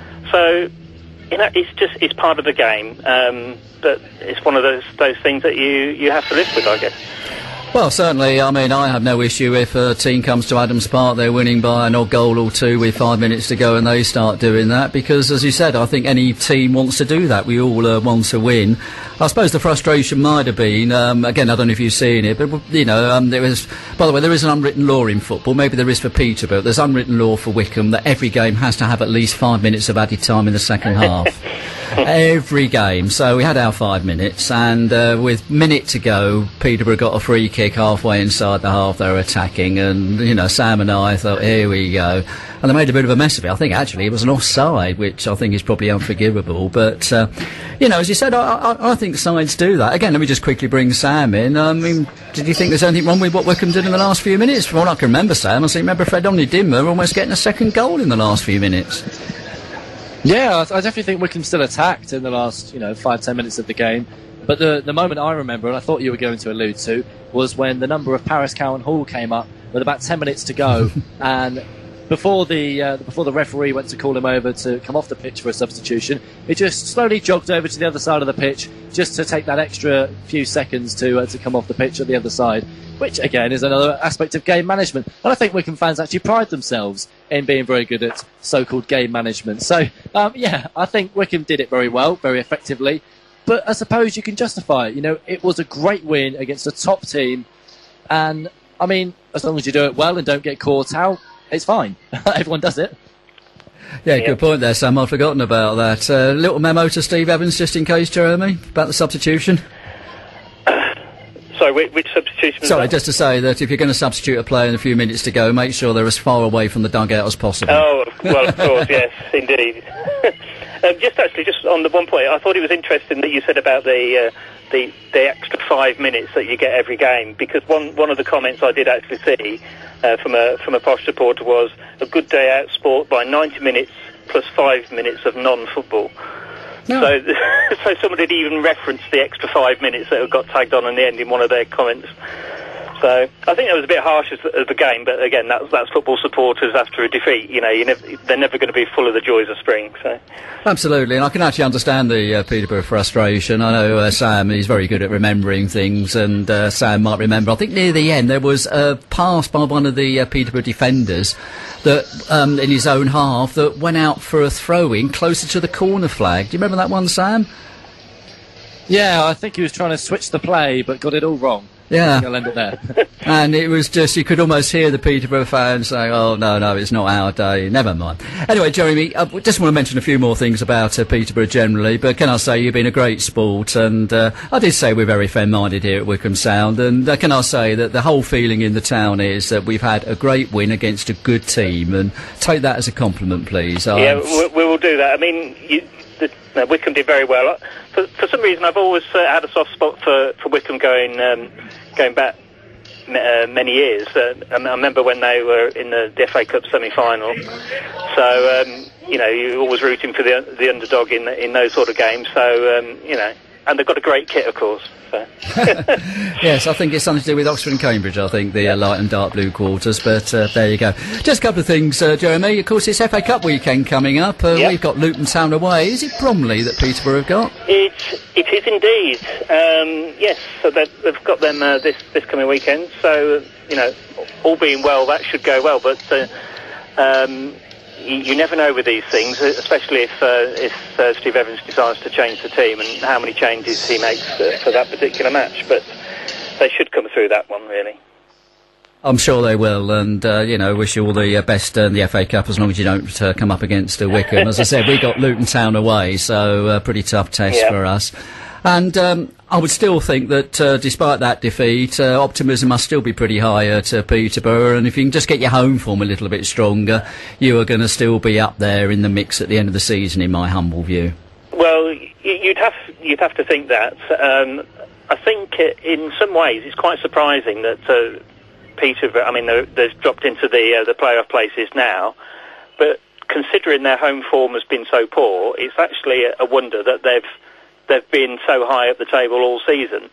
So, you know, it's just it's part of the game. Um, but it's one of those those things that you you have to live with, I guess. Well, certainly, I mean, I have no issue if a team comes to Adams Park, they're winning by an odd goal or two with five minutes to go and they start doing that, because, as you said, I think any team wants to do that. We all uh, want to win. I suppose the frustration might have been, um, again, I don't know if you've seen it, but, you know, um, there is, by the way, there is an unwritten law in football. Maybe there is for Peterborough, but there's unwritten law for Wycombe that every game has to have at least five minutes of added time in the second half. Every game. So we had our five minutes, and uh, with minute to go, Peterborough got a free kick halfway inside the half they were attacking, and, you know, Sam and I thought, here we go. And they made a bit of a mess of it. I think, actually, it was an offside, which I think is probably unforgivable. But, uh, you know, as you said, I, I, I think sides do that. Again, let me just quickly bring Sam in. I mean, did you think there's anything wrong with what Wycombe did in the last few minutes? From what I can remember, Sam, I seem to remember Fred Omnidimmer almost getting a second goal in the last few minutes. Yeah, I, I definitely think Wycombe still attacked in the last, you know, five, ten minutes of the game. But the the moment I remember, and I thought you were going to allude to, was when the number of Paris Cowan Hall came up with about ten minutes to go, and before the uh, before the referee went to call him over to come off the pitch for a substitution, he just slowly jogged over to the other side of the pitch just to take that extra few seconds to uh, to come off the pitch at the other side, which again is another aspect of game management. And I think Wycombe fans actually pride themselves in being very good at so-called game management. So um, yeah, I think Wycombe did it very well, very effectively. But I suppose you can justify it. You know, it was a great win against a top team, and I mean, as long as you do it well and don't get caught out, it's fine. Everyone does it. Yeah, good point there, Sam. I'd forgotten about that. A uh, little memo to Steve Evans, just in case, Jeremy, about the substitution. Sorry, which, which substitution was Sorry, that? just to say that if you're going to substitute a player in a few minutes to go, make sure they're as far away from the dugout as possible. Oh, well, of course, yes, indeed. Um, just actually, just on the one point, I thought it was interesting that you said about the uh, the the extra five minutes that you get every game, because one one of the comments I did actually see uh, from a from a posh supporter was a good day out sport by ninety minutes plus five minutes of non-football. No. So, so someone had even referenced the extra five minutes that got tagged on in the end in one of their comments. So I think that was a bit harsh as, as the game, but again, that's, that's football supporters after a defeat. You know, you never, they're never going to be full of the joys of spring. So absolutely, and I can actually understand the uh, Peterborough frustration. I know uh, Sam is very good at remembering things, and uh, Sam might remember. I think near the end there was a pass by one of the uh, Peterborough defenders that um, in his own half that went out for a throw-in closer to the corner flag. Do you remember that one, Sam? Yeah, I think he was trying to switch the play, but got it all wrong. Yeah. I think I'll end it there. And it was just, you could almost hear the Peterborough fans saying, oh, no, no, it's not our day. Never mind. Anyway, Jeremy, I just want to mention a few more things about uh, Peterborough generally, but can I say you've been a great sport, and uh, I did say we're very fair-minded here at Wycombe Sound, and uh, can I say that the whole feeling in the town is that we've had a great win against a good team, and take that as a compliment, please. Yeah, we, we will do that. I mean, you, the, no, Wycombe did very well. For, for some reason, I've always uh, had a soft spot for, for Wycombe going... Um, going back uh, many years. Uh, I remember when they were in the, the F A Cup semi-final. So, um, you know, you're always rooting for the the underdog in in those sort of games. So, um, you know, and they've got a great kit, of course. So. Yes, I think it's something to do with Oxford and Cambridge, I think, the uh, light and dark blue quarters, but uh, there you go. Just a couple of things, uh, Jeremy. Of course, it's F A Cup weekend coming up. Uh, yep. We've got Luton Town away. Is it Bromley that Peterborough have got? It, it is indeed. Um, yes, so they've, they've got them uh, this, this coming weekend. So, you know, all being well, that should go well. But uh, um, you, you never know with these things, especially if, uh, if uh, Steve Evans decides to change the team and how many changes he makes uh, for that particular match. But they should come through that one, really. I'm sure they will, and, uh, you know, wish you all the uh, best in the F A Cup, as long as you don't uh, come up against uh, Wycombe. As I said, we got Luton Town away, so a uh, pretty tough test yeah. for us. And um, I would still think that, uh, despite that defeat, uh, optimism must still be pretty high at uh, Peterborough, and if you can just get your home form a little bit stronger, you are going to still be up there in the mix at the end of the season, in my humble view. Well, you'd have, you'd have to think that. Um, I think in some ways it's quite surprising that... Uh, Peterborough, I mean, they've dropped into the uh, the playoff places now, but considering their home form has been so poor, it's actually a, a wonder that they've they've been so high up the table all season.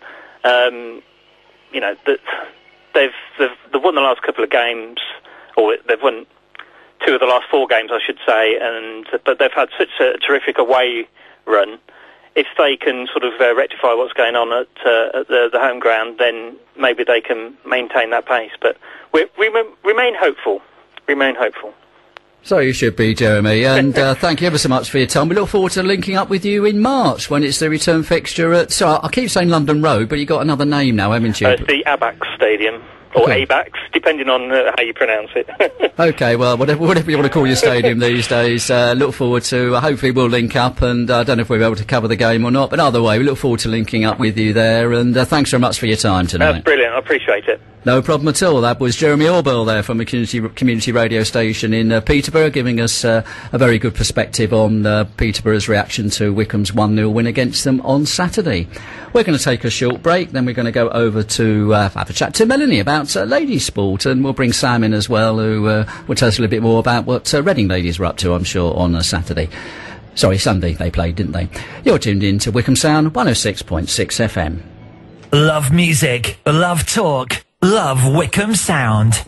Um, you know, that they've, they've they've won the last couple of games, or they've won two of the last four games, I should say, and but they've had such a terrific away run. If they can sort of uh, rectify what's going on at, uh, at the, the home ground, then maybe they can maintain that pace. But we, we remain hopeful. Remain hopeful. So you should be, Jeremy. And uh, thank you ever so much for your time. We look forward to linking up with you in March when it's the return fixture at... So I keep saying London Road, but you've got another name now, haven't you? Uh, it's the Abax Stadium. Or okay. ABAX, depending on uh, how you pronounce it. OK, well, whatever, whatever you want to call your stadium these days, uh, look forward to, uh, hopefully we'll link up, and uh, I don't know if we'll be able to cover the game or not, but either way, we look forward to linking up with you there, and uh, thanks very much for your time tonight. That's brilliant, I appreciate it. No problem at all. That was Jeremy Orbell there from a community, community radio station in uh, Peterborough, giving us uh, a very good perspective on uh, Peterborough's reaction to Wycombe's one nil win against them on Saturday. We're going to take a short break, then we're going to go over to uh, have a chat to Melanie about uh, ladies' sport, and we'll bring Sam in as well, who uh, will tell us a little bit more about what uh, Reading ladies were up to, I'm sure, on a Saturday. Sorry, Sunday they played, didn't they? You're tuned in to Wycombe Sound, one oh six point six F M. Love music, love talk, love Wycombe Sound.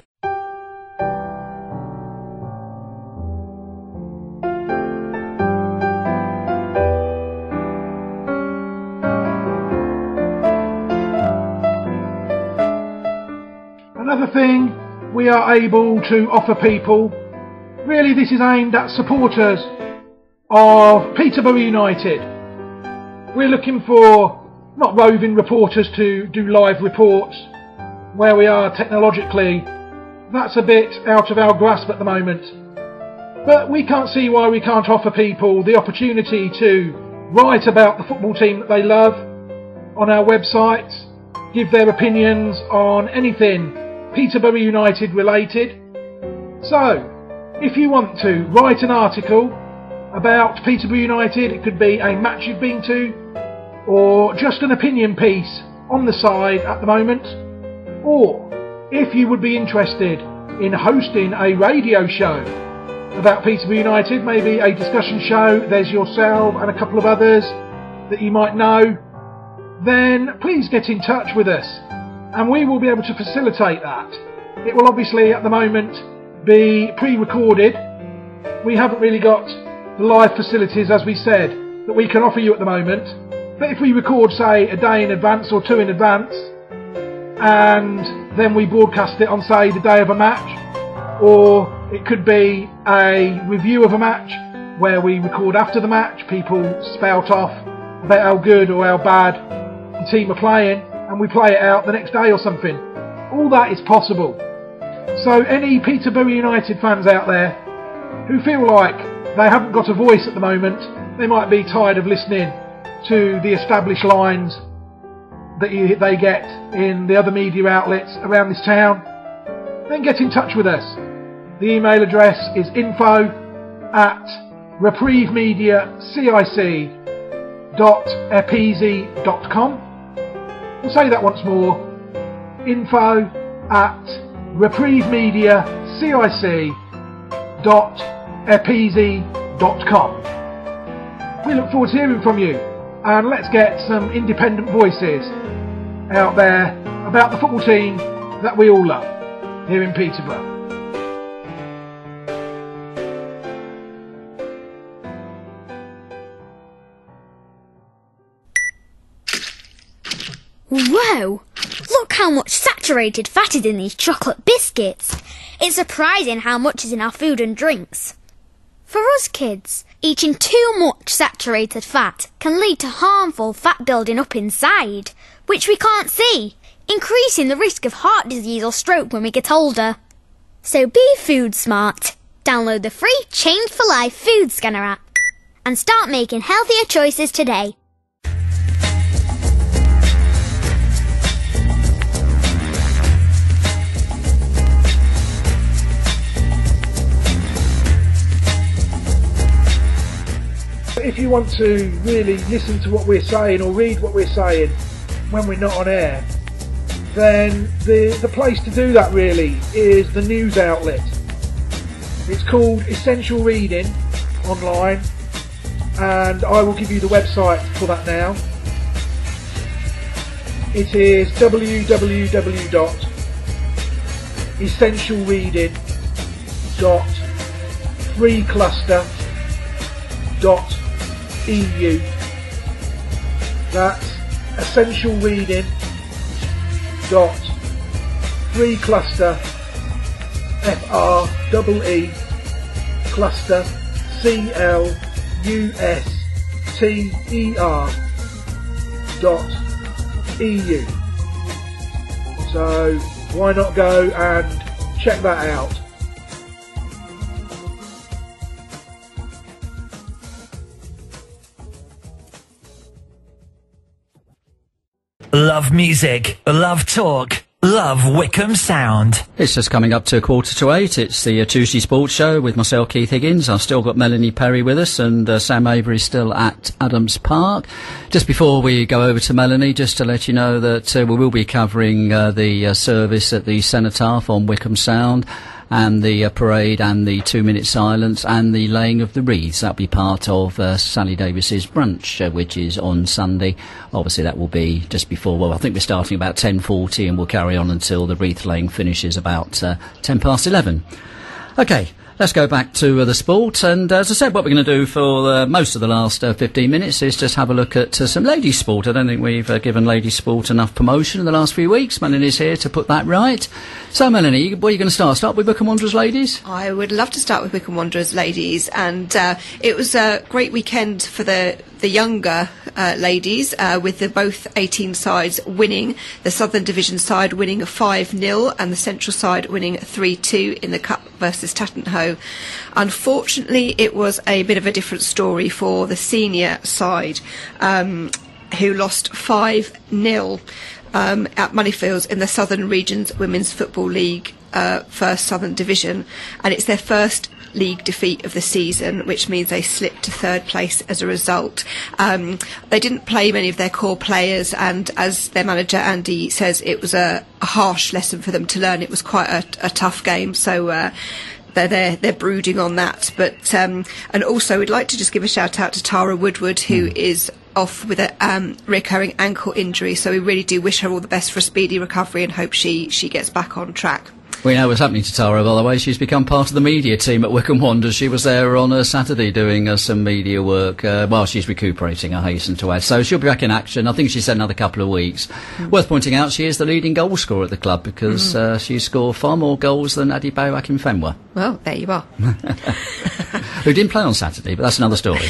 Another thing we are able to offer people, really this is aimed at supporters of Peterborough United. We're looking for not roving reporters to do live reports. Where we are technologically, that's a bit out of our grasp at the moment. But we can't see why we can't offer people the opportunity to write about the football team that they love on our website, give their opinions on anything Peterborough United related. So, if you want to write an article about Peterborough United, it could be a match you've been to, or just an opinion piece on the side at the moment, or if you would be interested in hosting a radio show, about Peterborough United, maybe a discussion show, there's yourself and a couple of others that you might know, then please get in touch with us and we will be able to facilitate that. It will obviously at the moment be pre-recorded. We haven't really got the live facilities, as we said, that we can offer you at the moment, but if we record, say, a day in advance or two in advance, and then we broadcast it on, say, the day of a match, or it could be a review of a match where we record after the match, people spout off about how good or how bad the team are playing, and we play it out the next day or something. All that is possible. So any Peterborough United fans out there who feel like they haven't got a voice at the moment, they might be tired of listening to the established lines that you, they get in the other media outlets around this town, then get in touch with us. The email address is info at reprievemediacic dot epeasy dot com. We'll say that once more. Info at reprievemediacic dot epeasy dot com. We look forward to hearing from you, and let's get some independent voices out there about the football team that we all love here in Peterborough. Whoa! Look how much saturated fat is in these chocolate biscuits. It's surprising how much is in our food and drinks. For us kids, eating too much saturated fat can lead to harmful fat building up inside, which we can't see, increasing the risk of heart disease or stroke when we get older. So be food smart. Download the free Change for Life food scanner app and start making healthier choices today. If you want to really listen to what we're saying or read what we're saying when we're not on air, then the, the place to do that really is the news outlet. It's called Essential Reading online, and I will give you the website for that now. It is w w w dot essential reading dot free cluster dot E U. That's essential reading dot free cluster F R E E cluster C L U S T E R dot E U. So why not go and check that out? Love music, love talk, love Wycombe Sound. It's just coming up to a quarter to eight. It's the uh, Tuesday Sports Show with myself, Keith Higgins. I've still got Melanie Perry with us, and uh, Sam Avery still at Adams Park. Just before we go over to Melanie, just to let you know that uh, we will be covering uh, the uh, service at the Cenotaph on Wycombe Sound, and the uh, parade and the two-minute silence and the laying of the wreaths. That'll be part of uh, Sally Davis's brunch, uh, which is on Sunday. Obviously, that will be just before, well, I think we're starting about ten forty, and we'll carry on until the wreath laying finishes about uh, ten past eleven. OK, let's go back to uh, the sport. And uh, as I said, what we're going to do for uh, most of the last uh, fifteen minutes is just have a look at uh, some ladies' sport. I don't think we've uh, given ladies' sport enough promotion in the last few weeks. Melanie's here to put that right. So, Melanie, where are you going to start? Start with Wycombe Wanderers ladies? I would love to start with Wycombe Wanderers ladies, and uh, it was a great weekend for the the younger uh, ladies, uh, with the both eighteen sides winning. The Southern Division side winning five nil and the Central side winning three two in the Cup versus Tattenhoe. Unfortunately, it was a bit of a different story for the senior side, um, who lost five nil. Um, at Moneyfields in the Southern Regions Women's Football League uh, First Southern Division, and it's their first league defeat of the season, which means they slipped to third place as a result. Um, they didn't play many of their core players, and as their manager Andy says, it was a, a harsh lesson for them to learn. It was quite a, a tough game, so uh, they're they're, they're brooding on that. But um, and also we'd like to just give a shout out to Tara Woodward, who mm. is off with a um, recurring ankle injury. So we really do wish her all the best for a speedy recovery and hope she she gets back on track. We know what's happening to Tara, by the way. She's become part of the media team at Wycombe Wanderers. She was there on a Saturday doing uh, some media work uh, while she's recuperating, I hasten to add. So she'll be back in action. I think she said another couple of weeks. Mm. Worth pointing out, she is the leading goal scorer at the club because mm. uh, she scored far more goals than Adebayo Akinfenwa. Well, there you are. Who didn't play on Saturday, but that's another story.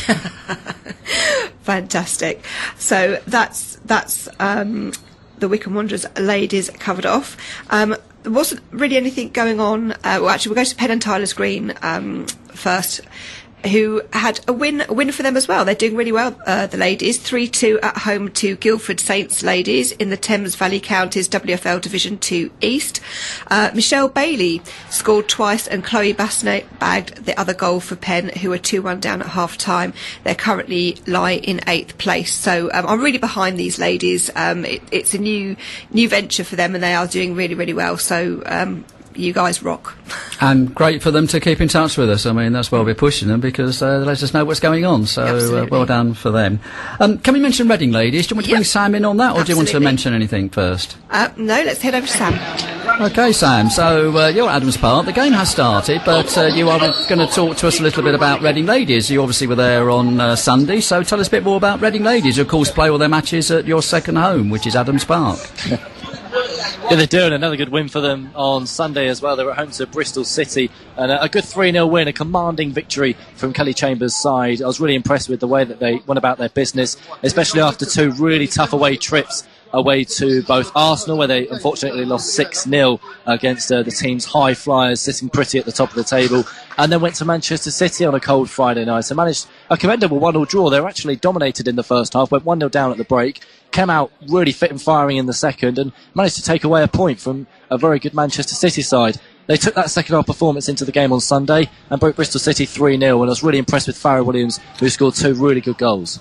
Fantastic. So that's that's um, the Wycombe Wanderers ladies covered off. Um, there wasn't really anything going on. Uh, well, actually, we'll go to Penn and Tyler's Green um, first, who had a win a win for them as well. They're doing really well, uh, the ladies. three two at home to Guildford Saints ladies in the Thames Valley Counties W F L Division two East. Uh, Michelle Bailey scored twice and Chloe Basnet bagged the other goal for Penn, who are two one down at half-time. They currently lie in eighth place. So um, I'm really behind these ladies. Um, it, it's a new new venture for them and they are doing really, really well. So um, you guys rock. And great for them to keep in touch with us. I mean, that's why we're pushing them, because uh, they let us know what's going on. So uh, well done for them. Um, can we mention Reading ladies? Do you want to yep. bring Sam in on that, or Absolutely. do you want to mention anything first? Uh, no, let's head over to Sam. OK, Sam. So uh, you're at Adams Park. The game has started, but uh, you are going to talk to us a little bit about Reading ladies. You obviously were there on uh, Sunday, so tell us a bit more about Reading ladies, who of course play all their matches at your second home, which is Adams Park. Yeah, they're doing another good win for them on Sunday as well. They're at home to Bristol City, and a, a good three nil win, a commanding victory from Kelly Chambers' side. I was really impressed with the way that they went about their business, especially after two really tough away trips away to both Arsenal, where they unfortunately lost six nil against uh, the team's high flyers, sitting pretty at the top of the table, and then went to Manchester City on a cold Friday night. So managed a commendable one nil draw. They were actually dominated in the first half, went one nil down at the break, came out really fit and firing in the second, and managed to take away a point from a very good Manchester City side. They took that second half performance into the game on Sunday and broke Bristol City three nil, and I was really impressed with Farrah Williams, who scored two really good goals.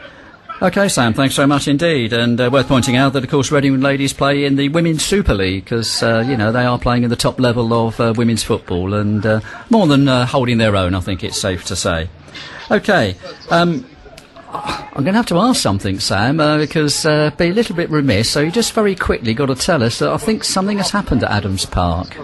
OK, Sam, thanks very much indeed. And uh, worth pointing out that, of course, Reading ladies play in the Women's Super League because, uh, you know, they are playing in the top level of uh, women's football and uh, more than uh, holding their own, I think it's safe to say. OK, um, I'm going to have to ask something, Sam, uh, because uh, be a little bit remiss, so you just very quickly got to tell us that I think something has happened at Adams Park.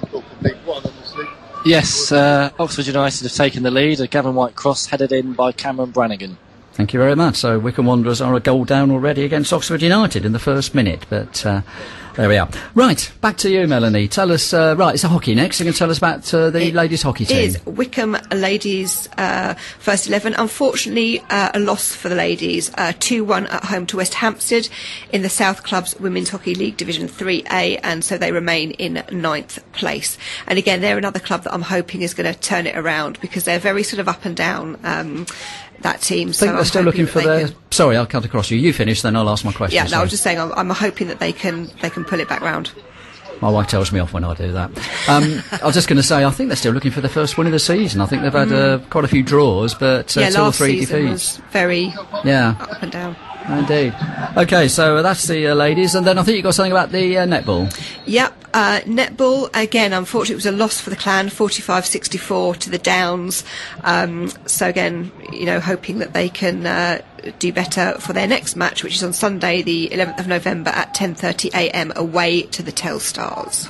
Yes, uh, Oxford United have taken the lead. A Gavin White cross headed in by Cameron Brannigan. Thank you very much. So Wycombe Wanderers are a goal down already against Oxford United in the first minute, but uh, there we are. Right, back to you, Melanie. Tell us, uh, right, it's a hockey next. You can tell us about uh, the it ladies hockey team. It is Wycombe ladies uh, first eleven. Unfortunately, uh, a loss for the ladies. Uh, two one at home to West Hampstead in the South Club's Women's Hockey League Division three A, and so they remain in ninth place. And again, they're another club that I'm hoping is going to turn it around because they're very sort of up and down. Um, that team. I think so they're I'm still looking for their... Can... Sorry, I'll cut across you. You finish, then I'll ask my question. Yeah, no, sorry. I was just saying I'm, I'm hoping that they can they can pull it back round. My wife tells me off when I do that. Um, I was just going to say, I think they're still looking for their first win of the season. I think they've had uh, quite a few draws, but uh, yeah, two or last three season defeats. Was very yeah. up and down. Indeed. OK, so that's the uh, ladies, and then I think you got something about the uh, netball. Yep, uh, netball, again, unfortunately it was a loss for the Clan, forty-five sixty-four to the Downs. Um, so again, you know, hoping that they can uh, do better for their next match, which is on Sunday, the eleventh of November at ten thirty a m away to the Telstars.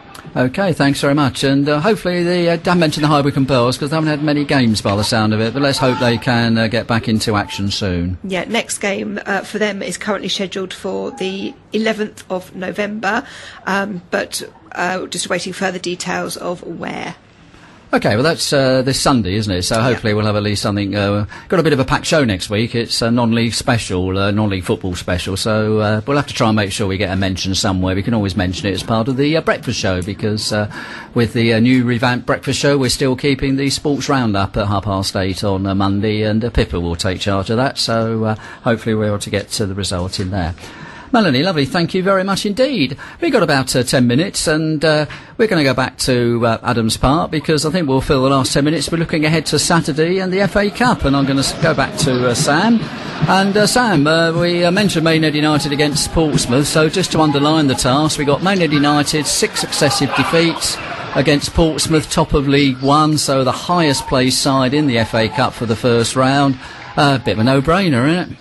OK, thanks very much. And uh, hopefully, the, uh, I mentioned the High Wycombe Pearls because they haven't had many games by the sound of it, but let's hope they can uh, get back into action soon. Yeah, next game uh, for them is currently scheduled for the eleventh of November, um, but uh, just waiting further details of where. OK, well, that's uh, this Sunday, isn't it? So hopefully we'll have at least something... Uh, got a bit of a packed show next week. It's a non-league special, uh, non-league football special, so uh, we'll have to try and make sure we get a mention somewhere. We can always mention it as part of the uh, breakfast show, because uh, with the uh, new revamped breakfast show, we're still keeping the sports roundup at half past eight on uh, Monday, and uh, Pippa will take charge of that, so uh, hopefully we're able to get to the result in there. Melanie, lovely, thank you very much indeed. We've got about uh, ten minutes, and uh, we're going to go back to uh, Adams Park, because I think we'll fill the last ten minutes. We're looking ahead to Saturday and the F A Cup, and I'm going to go back to uh, Sam. And uh, Sam, uh, we uh, mentioned Maynard United against Portsmouth, so just to underline the task, we got Maynard United, six successive defeats, against Portsmouth, top of League One, so the highest placed side in the F A Cup for the first round. A uh, bit of a no-brainer, isn't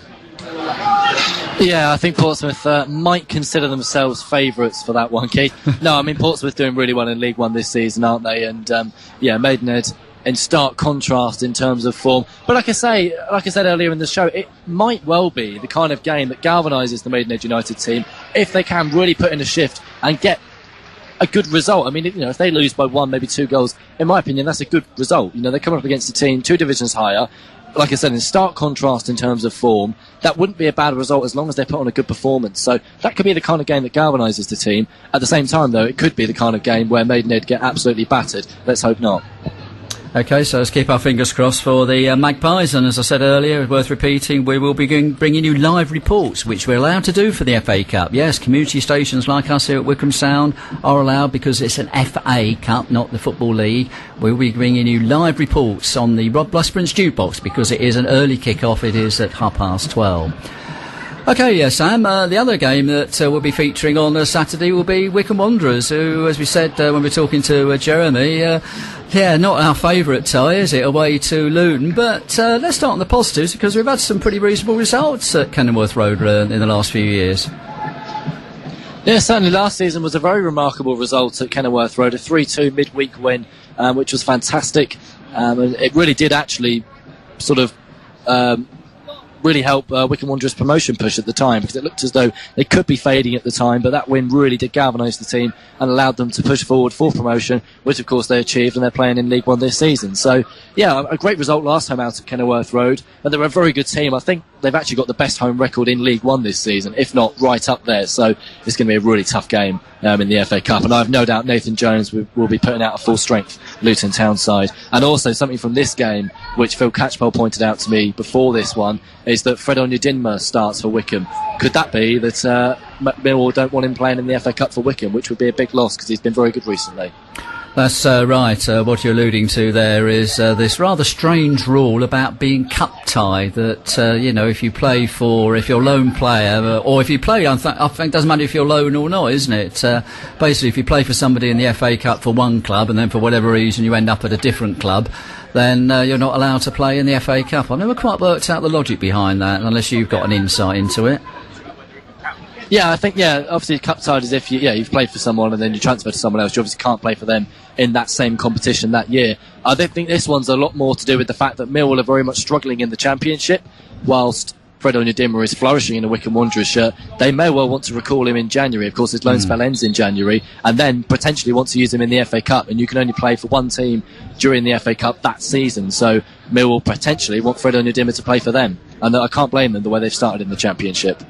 it? Yeah, I think Portsmouth uh, might consider themselves favourites for that one, Keith. No, I mean, Portsmouth doing really well in League One this season, aren't they? And, um, yeah, Maidenhead in stark contrast in terms of form. But like I say, like I said earlier in the show, it might well be the kind of game that galvanises the Maidenhead United team if they can really put in a shift and get a good result. I mean, you know, if they lose by one, maybe two goals, in my opinion, that's a good result. You know, they're coming up against a team two divisions higher. Like I said, in stark contrast in terms of form, that wouldn't be a bad result as long as they put on a good performance. So that could be the kind of game that galvanises the team. At the same time, though, it could be the kind of game where Maidenhead get absolutely battered. Let's hope not. OK, so let's keep our fingers crossed for the uh, Magpies, and as I said earlier, it's worth repeating, we will be going, bringing you live reports, which we're allowed to do for the F A Cup. Yes, community stations like us here at Wycombe Sound are allowed because it's an F A Cup, not the Football League. We'll be bringing you live reports on the Rob Blusprint's Jukebox because it is an early kick-off. It is at half past twelve. OK, uh, Sam, uh, the other game that uh, we'll be featuring on uh, Saturday will be Wycombe Wanderers, who, as we said uh, when we were talking to uh, Jeremy, uh, yeah, not our favourite tie, is it, away to Luton. But uh, let's start on the positives, because we've had some pretty reasonable results at Kenilworth Road uh, in the last few years. Yeah, certainly last season was a very remarkable result at Kenilworth Road, a three two midweek win, um, which was fantastic. Um, and it really did actually sort of um, really help uh, Wycombe Wanderers' promotion push at the time, because it looked as though they could be fading at the time, but that win really did galvanise the team and allowed them to push forward for promotion, which of course they achieved, and they're playing in League One this season. So yeah, a great result last time out at Kenilworth Road, and they're a very good team. I think they've actually got the best home record in League One this season, if not right up there, so it's going to be a really tough game um, in the F A Cup, and I have no doubt Nathan Jones will, will be putting out a full strength Luton Town side. And also something from this game, which Phil Catchpole pointed out to me before this one, is that Fred Onyedinma starts for Wycombe. Could that be that uh, Millwall don't want him playing in the F A Cup for Wycombe, which would be a big loss because he's been very good recently? That's uh, right. Uh, what you're alluding to there is uh, this rather strange rule about being cup tie, that, uh, you know, if you play for, if you're a lone player, uh, or if you play, I, th- I think it doesn't matter if you're lone or not, isn't it? Uh, basically, if you play for somebody in the F A Cup for one club and then for whatever reason you end up at a different club, then uh, you're not allowed to play in the F A Cup. I've never quite worked out the logic behind that, unless you've got an insight into it. Yeah, I think, yeah, obviously cup tied is if you, yeah, you've played for someone and then you transfer to someone else, you obviously can't play for them in that same competition that year. I don't think this one's a lot more to do with the fact that Millwall are very much struggling in the Championship, whilst Fred Onyedinma is flourishing in a Wycombe Wanderers shirt. They may well want to recall him in January. Of course, his loan mm. spell ends in January, and then potentially want to use him in the F A Cup, and you can only play for one team during the F A Cup that season, so Millwall potentially want Fred Onyedinma to play for them, and I can't blame them the way they've started in the Championship.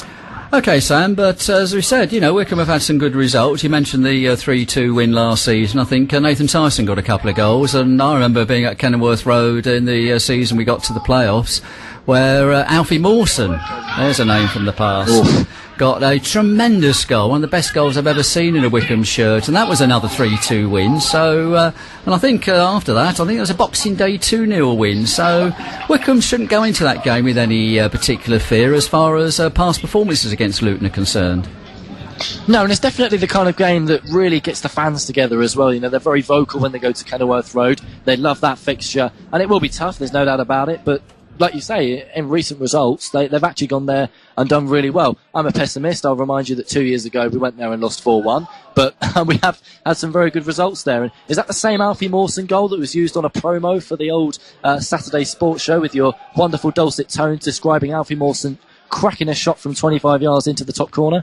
OK, Sam, but uh, as we said, you know, Wycombe have had some good results. You mentioned the uh, three two win last season. I think uh, Nathan Tyson got a couple of goals, and I remember being at Kenilworth Road in the uh, season we got to the playoffs, where uh, Alfie Mawson, there's a name from the past, Oof. got a tremendous goal, one of the best goals I've ever seen in a Wycombe shirt, and that was another three two win. So, uh, and I think uh, after that, I think it was a Boxing Day two nil win. So Wycombe shouldn't go into that game with any uh, particular fear as far as uh, past performances against Luton are concerned. No, and it's definitely the kind of game that really gets the fans together as well. You know, they're very vocal when they go to Kenilworth Road. They love that fixture, and it will be tough, there's no doubt about it, but like you say, in recent results, they, they've actually gone there and done really well. I'm a pessimist. I'll remind you that two years ago we went there and lost four one, but we have had some very good results there. And is that the same Alfie Mawson goal that was used on a promo for the old uh, Saturday Sports Show, with your wonderful dulcet tones describing Alfie Mawson cracking a shot from twenty-five yards into the top corner?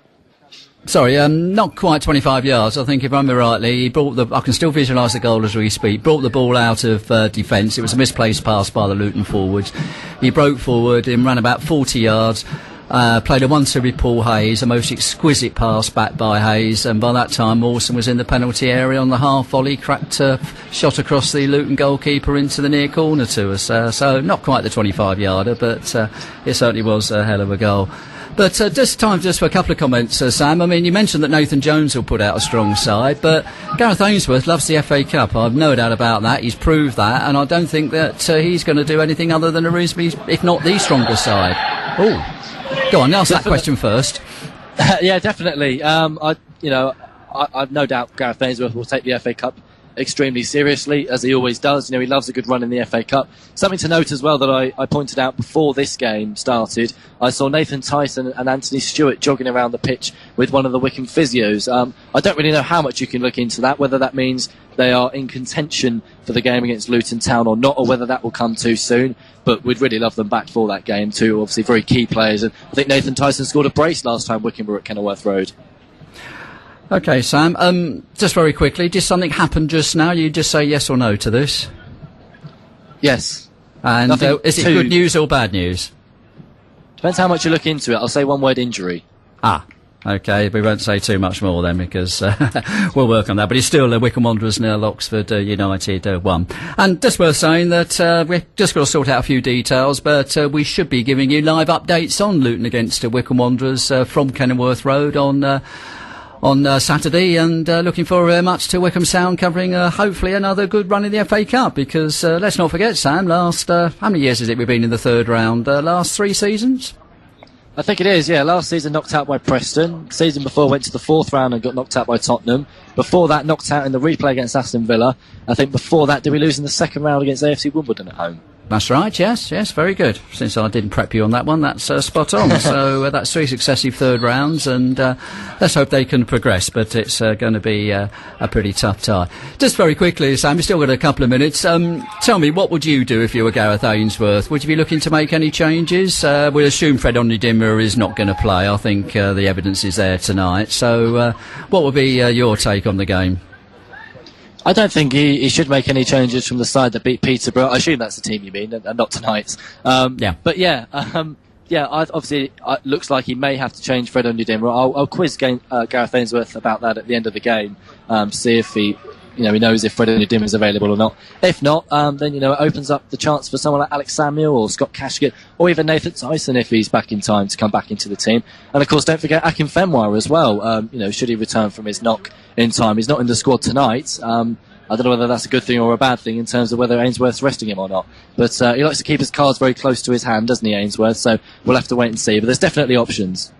Sorry, um, not quite twenty-five yards. I think, if I remember rightly, he brought the. I can still visualise the goal as we speak. Brought the ball out of uh, defence. It was a misplaced pass by the Luton forwards. He broke forward and ran about forty yards. Uh, played a one-two with Paul Hayes, a most exquisite pass back by Hayes, and by that time Mawson was in the penalty area on the half volley, cracked a shot across the Luton goalkeeper into the near corner to us. Uh, so not quite the twenty-five yarder, but uh, it certainly was a hell of a goal. But uh, just time just for a couple of comments, uh, Sam. I mean, you mentioned that Nathan Jones will put out a strong side, but Gareth Ainsworth loves the F A Cup. I've no doubt about that. He's proved that, and I don't think that uh, he's going to do anything other than a reasonably, if not the strongest side. Oh, go on, ask that question first. Yeah, definitely. Um, I, you know, I, I've no doubt Gareth Ainsworth will take the F A Cup extremely seriously, as he always does. You know, he loves a good run in the F A Cup. Something to note as well that I, I pointed out before this game started, I saw Nathan Tyson and Anthony Stewart jogging around the pitch with one of the Wycombe physios. Um, I don't really know how much you can look into that, whether that means they are in contention for the game against Luton Town or not, or whether that will come too soon. But we'd really love them back for that game too. Obviously very key players, and I think Nathan Tyson scored a brace last time Wycombe were at Kenilworth Road. Okay, Sam, um, just very quickly, did something happen just now? You just say yes or no to this? Yes. And uh, is it too... good news or bad news? Depends how much you look into it. I'll say one word: injury. Ah, okay, we won't say too much more then, because uh, we'll work on that. But it's still uh, Wycombe Wanderers nil, Oxford uh, United uh, one. And just worth saying that uh, we're just going to sort out a few details, but uh, we should be giving you live updates on Luton against uh, Wycombe Wanderers uh, from Kenilworth Road on... Uh, on uh, Saturday, and uh, looking forward very much to Wycombe Sound covering uh, hopefully another good run in the F A Cup, because uh, let's not forget, Sam, last uh, how many years has it we've been in the third round? Uh, last three seasons? I think it is, yeah. Last season knocked out by Preston. Season before went to the fourth round and got knocked out by Tottenham. Before that, knocked out in the replay against Aston Villa. I think before that, did we lose in the second round against A F C Wimbledon at home? That's right, yes, yes, very good. Since I didn't prep you on that one, that's uh, spot on. So uh, that's three successive third rounds, and uh, let's hope they can progress, but it's uh, going to be uh, a pretty tough tie. Just very quickly, Sam, you've still got a couple of minutes. Um, tell me, what would you do if you were Gareth Ainsworth? Would you be looking to make any changes? Uh, we'll assume Fred Onyedinma is not going to play. I think uh, the evidence is there tonight. So uh, what would be uh, your take on the game? I don't think he, he should make any changes from the side that beat Peterborough. I assume that's the team you mean, and, and not tonight's. Um, yeah. But yeah, um, yeah. I, obviously, it uh, looks like he may have to change Fred Onyedinma. I'll, I'll quiz game, uh, Gareth Ainsworth about that at the end of the game. Um, see if he, you know, he knows if Fred Onyedinma is available or not. If not, um, then you know, it opens up the chance for someone like Alex Samuel or Scott Cashgett or even Nathan Tyson if he's back in time to come back into the team. And of course, don't forget Akin Fenwar as well. Um, you know, should he return from his knock in time? He's not in the squad tonight. Um, I don't know whether that's a good thing or a bad thing in terms of whether Ainsworth's resting him or not. But uh, he likes to keep his cards very close to his hand, doesn't he, Ainsworth? So we'll have to wait and see. But there's definitely options.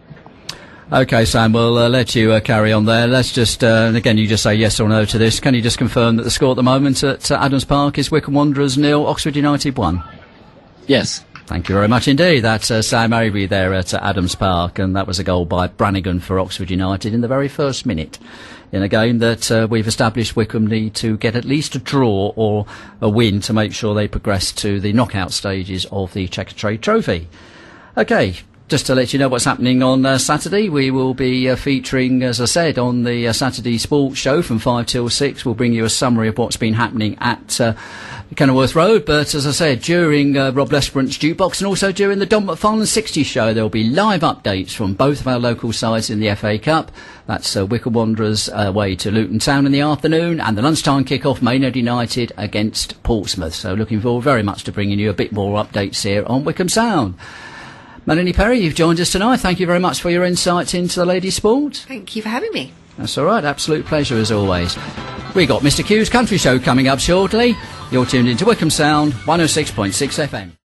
OK, Sam, we'll uh, let you uh, carry on there. Let's just, uh, and again, you just say yes or no to this. Can you just confirm that the score at the moment at uh, Adams Park is Wycombe Wanderers nil, Oxford United one? Yes. Thank you very much indeed. That's uh, Sam Avery there at uh, Adams Park, and that was a goal by Brannigan for Oxford United in the very first minute, in a game that uh, we've established Wycombe need to get at least a draw or a win to make sure they progress to the knockout stages of the Checkatrade Trophy. OK, just to let you know what's happening on uh, Saturday, we will be uh, featuring, as I said, on the uh, Saturday Sports Show from five till six. We'll bring you a summary of what's been happening at uh, Kenilworth Road, but as I said, during uh, Rob Lesperant's Jukebox and also during the Don McFarlane sixty show, there will be live updates from both of our local sides in the F A Cup. That's uh, Wycombe Wanderers away to Luton Town in the afternoon, and the lunchtime kick-off, Maynard United against Portsmouth. So looking forward very much to bringing you a bit more updates here on Wycombe Sound. Melanie Perry, you've joined us tonight. Thank you very much for your insights into the ladies' sport. Thank you for having me. That's all right. Absolute pleasure as always. We got Mister Q's Country Show coming up shortly. You're tuned into Wycombe Sound, one oh six point six F M.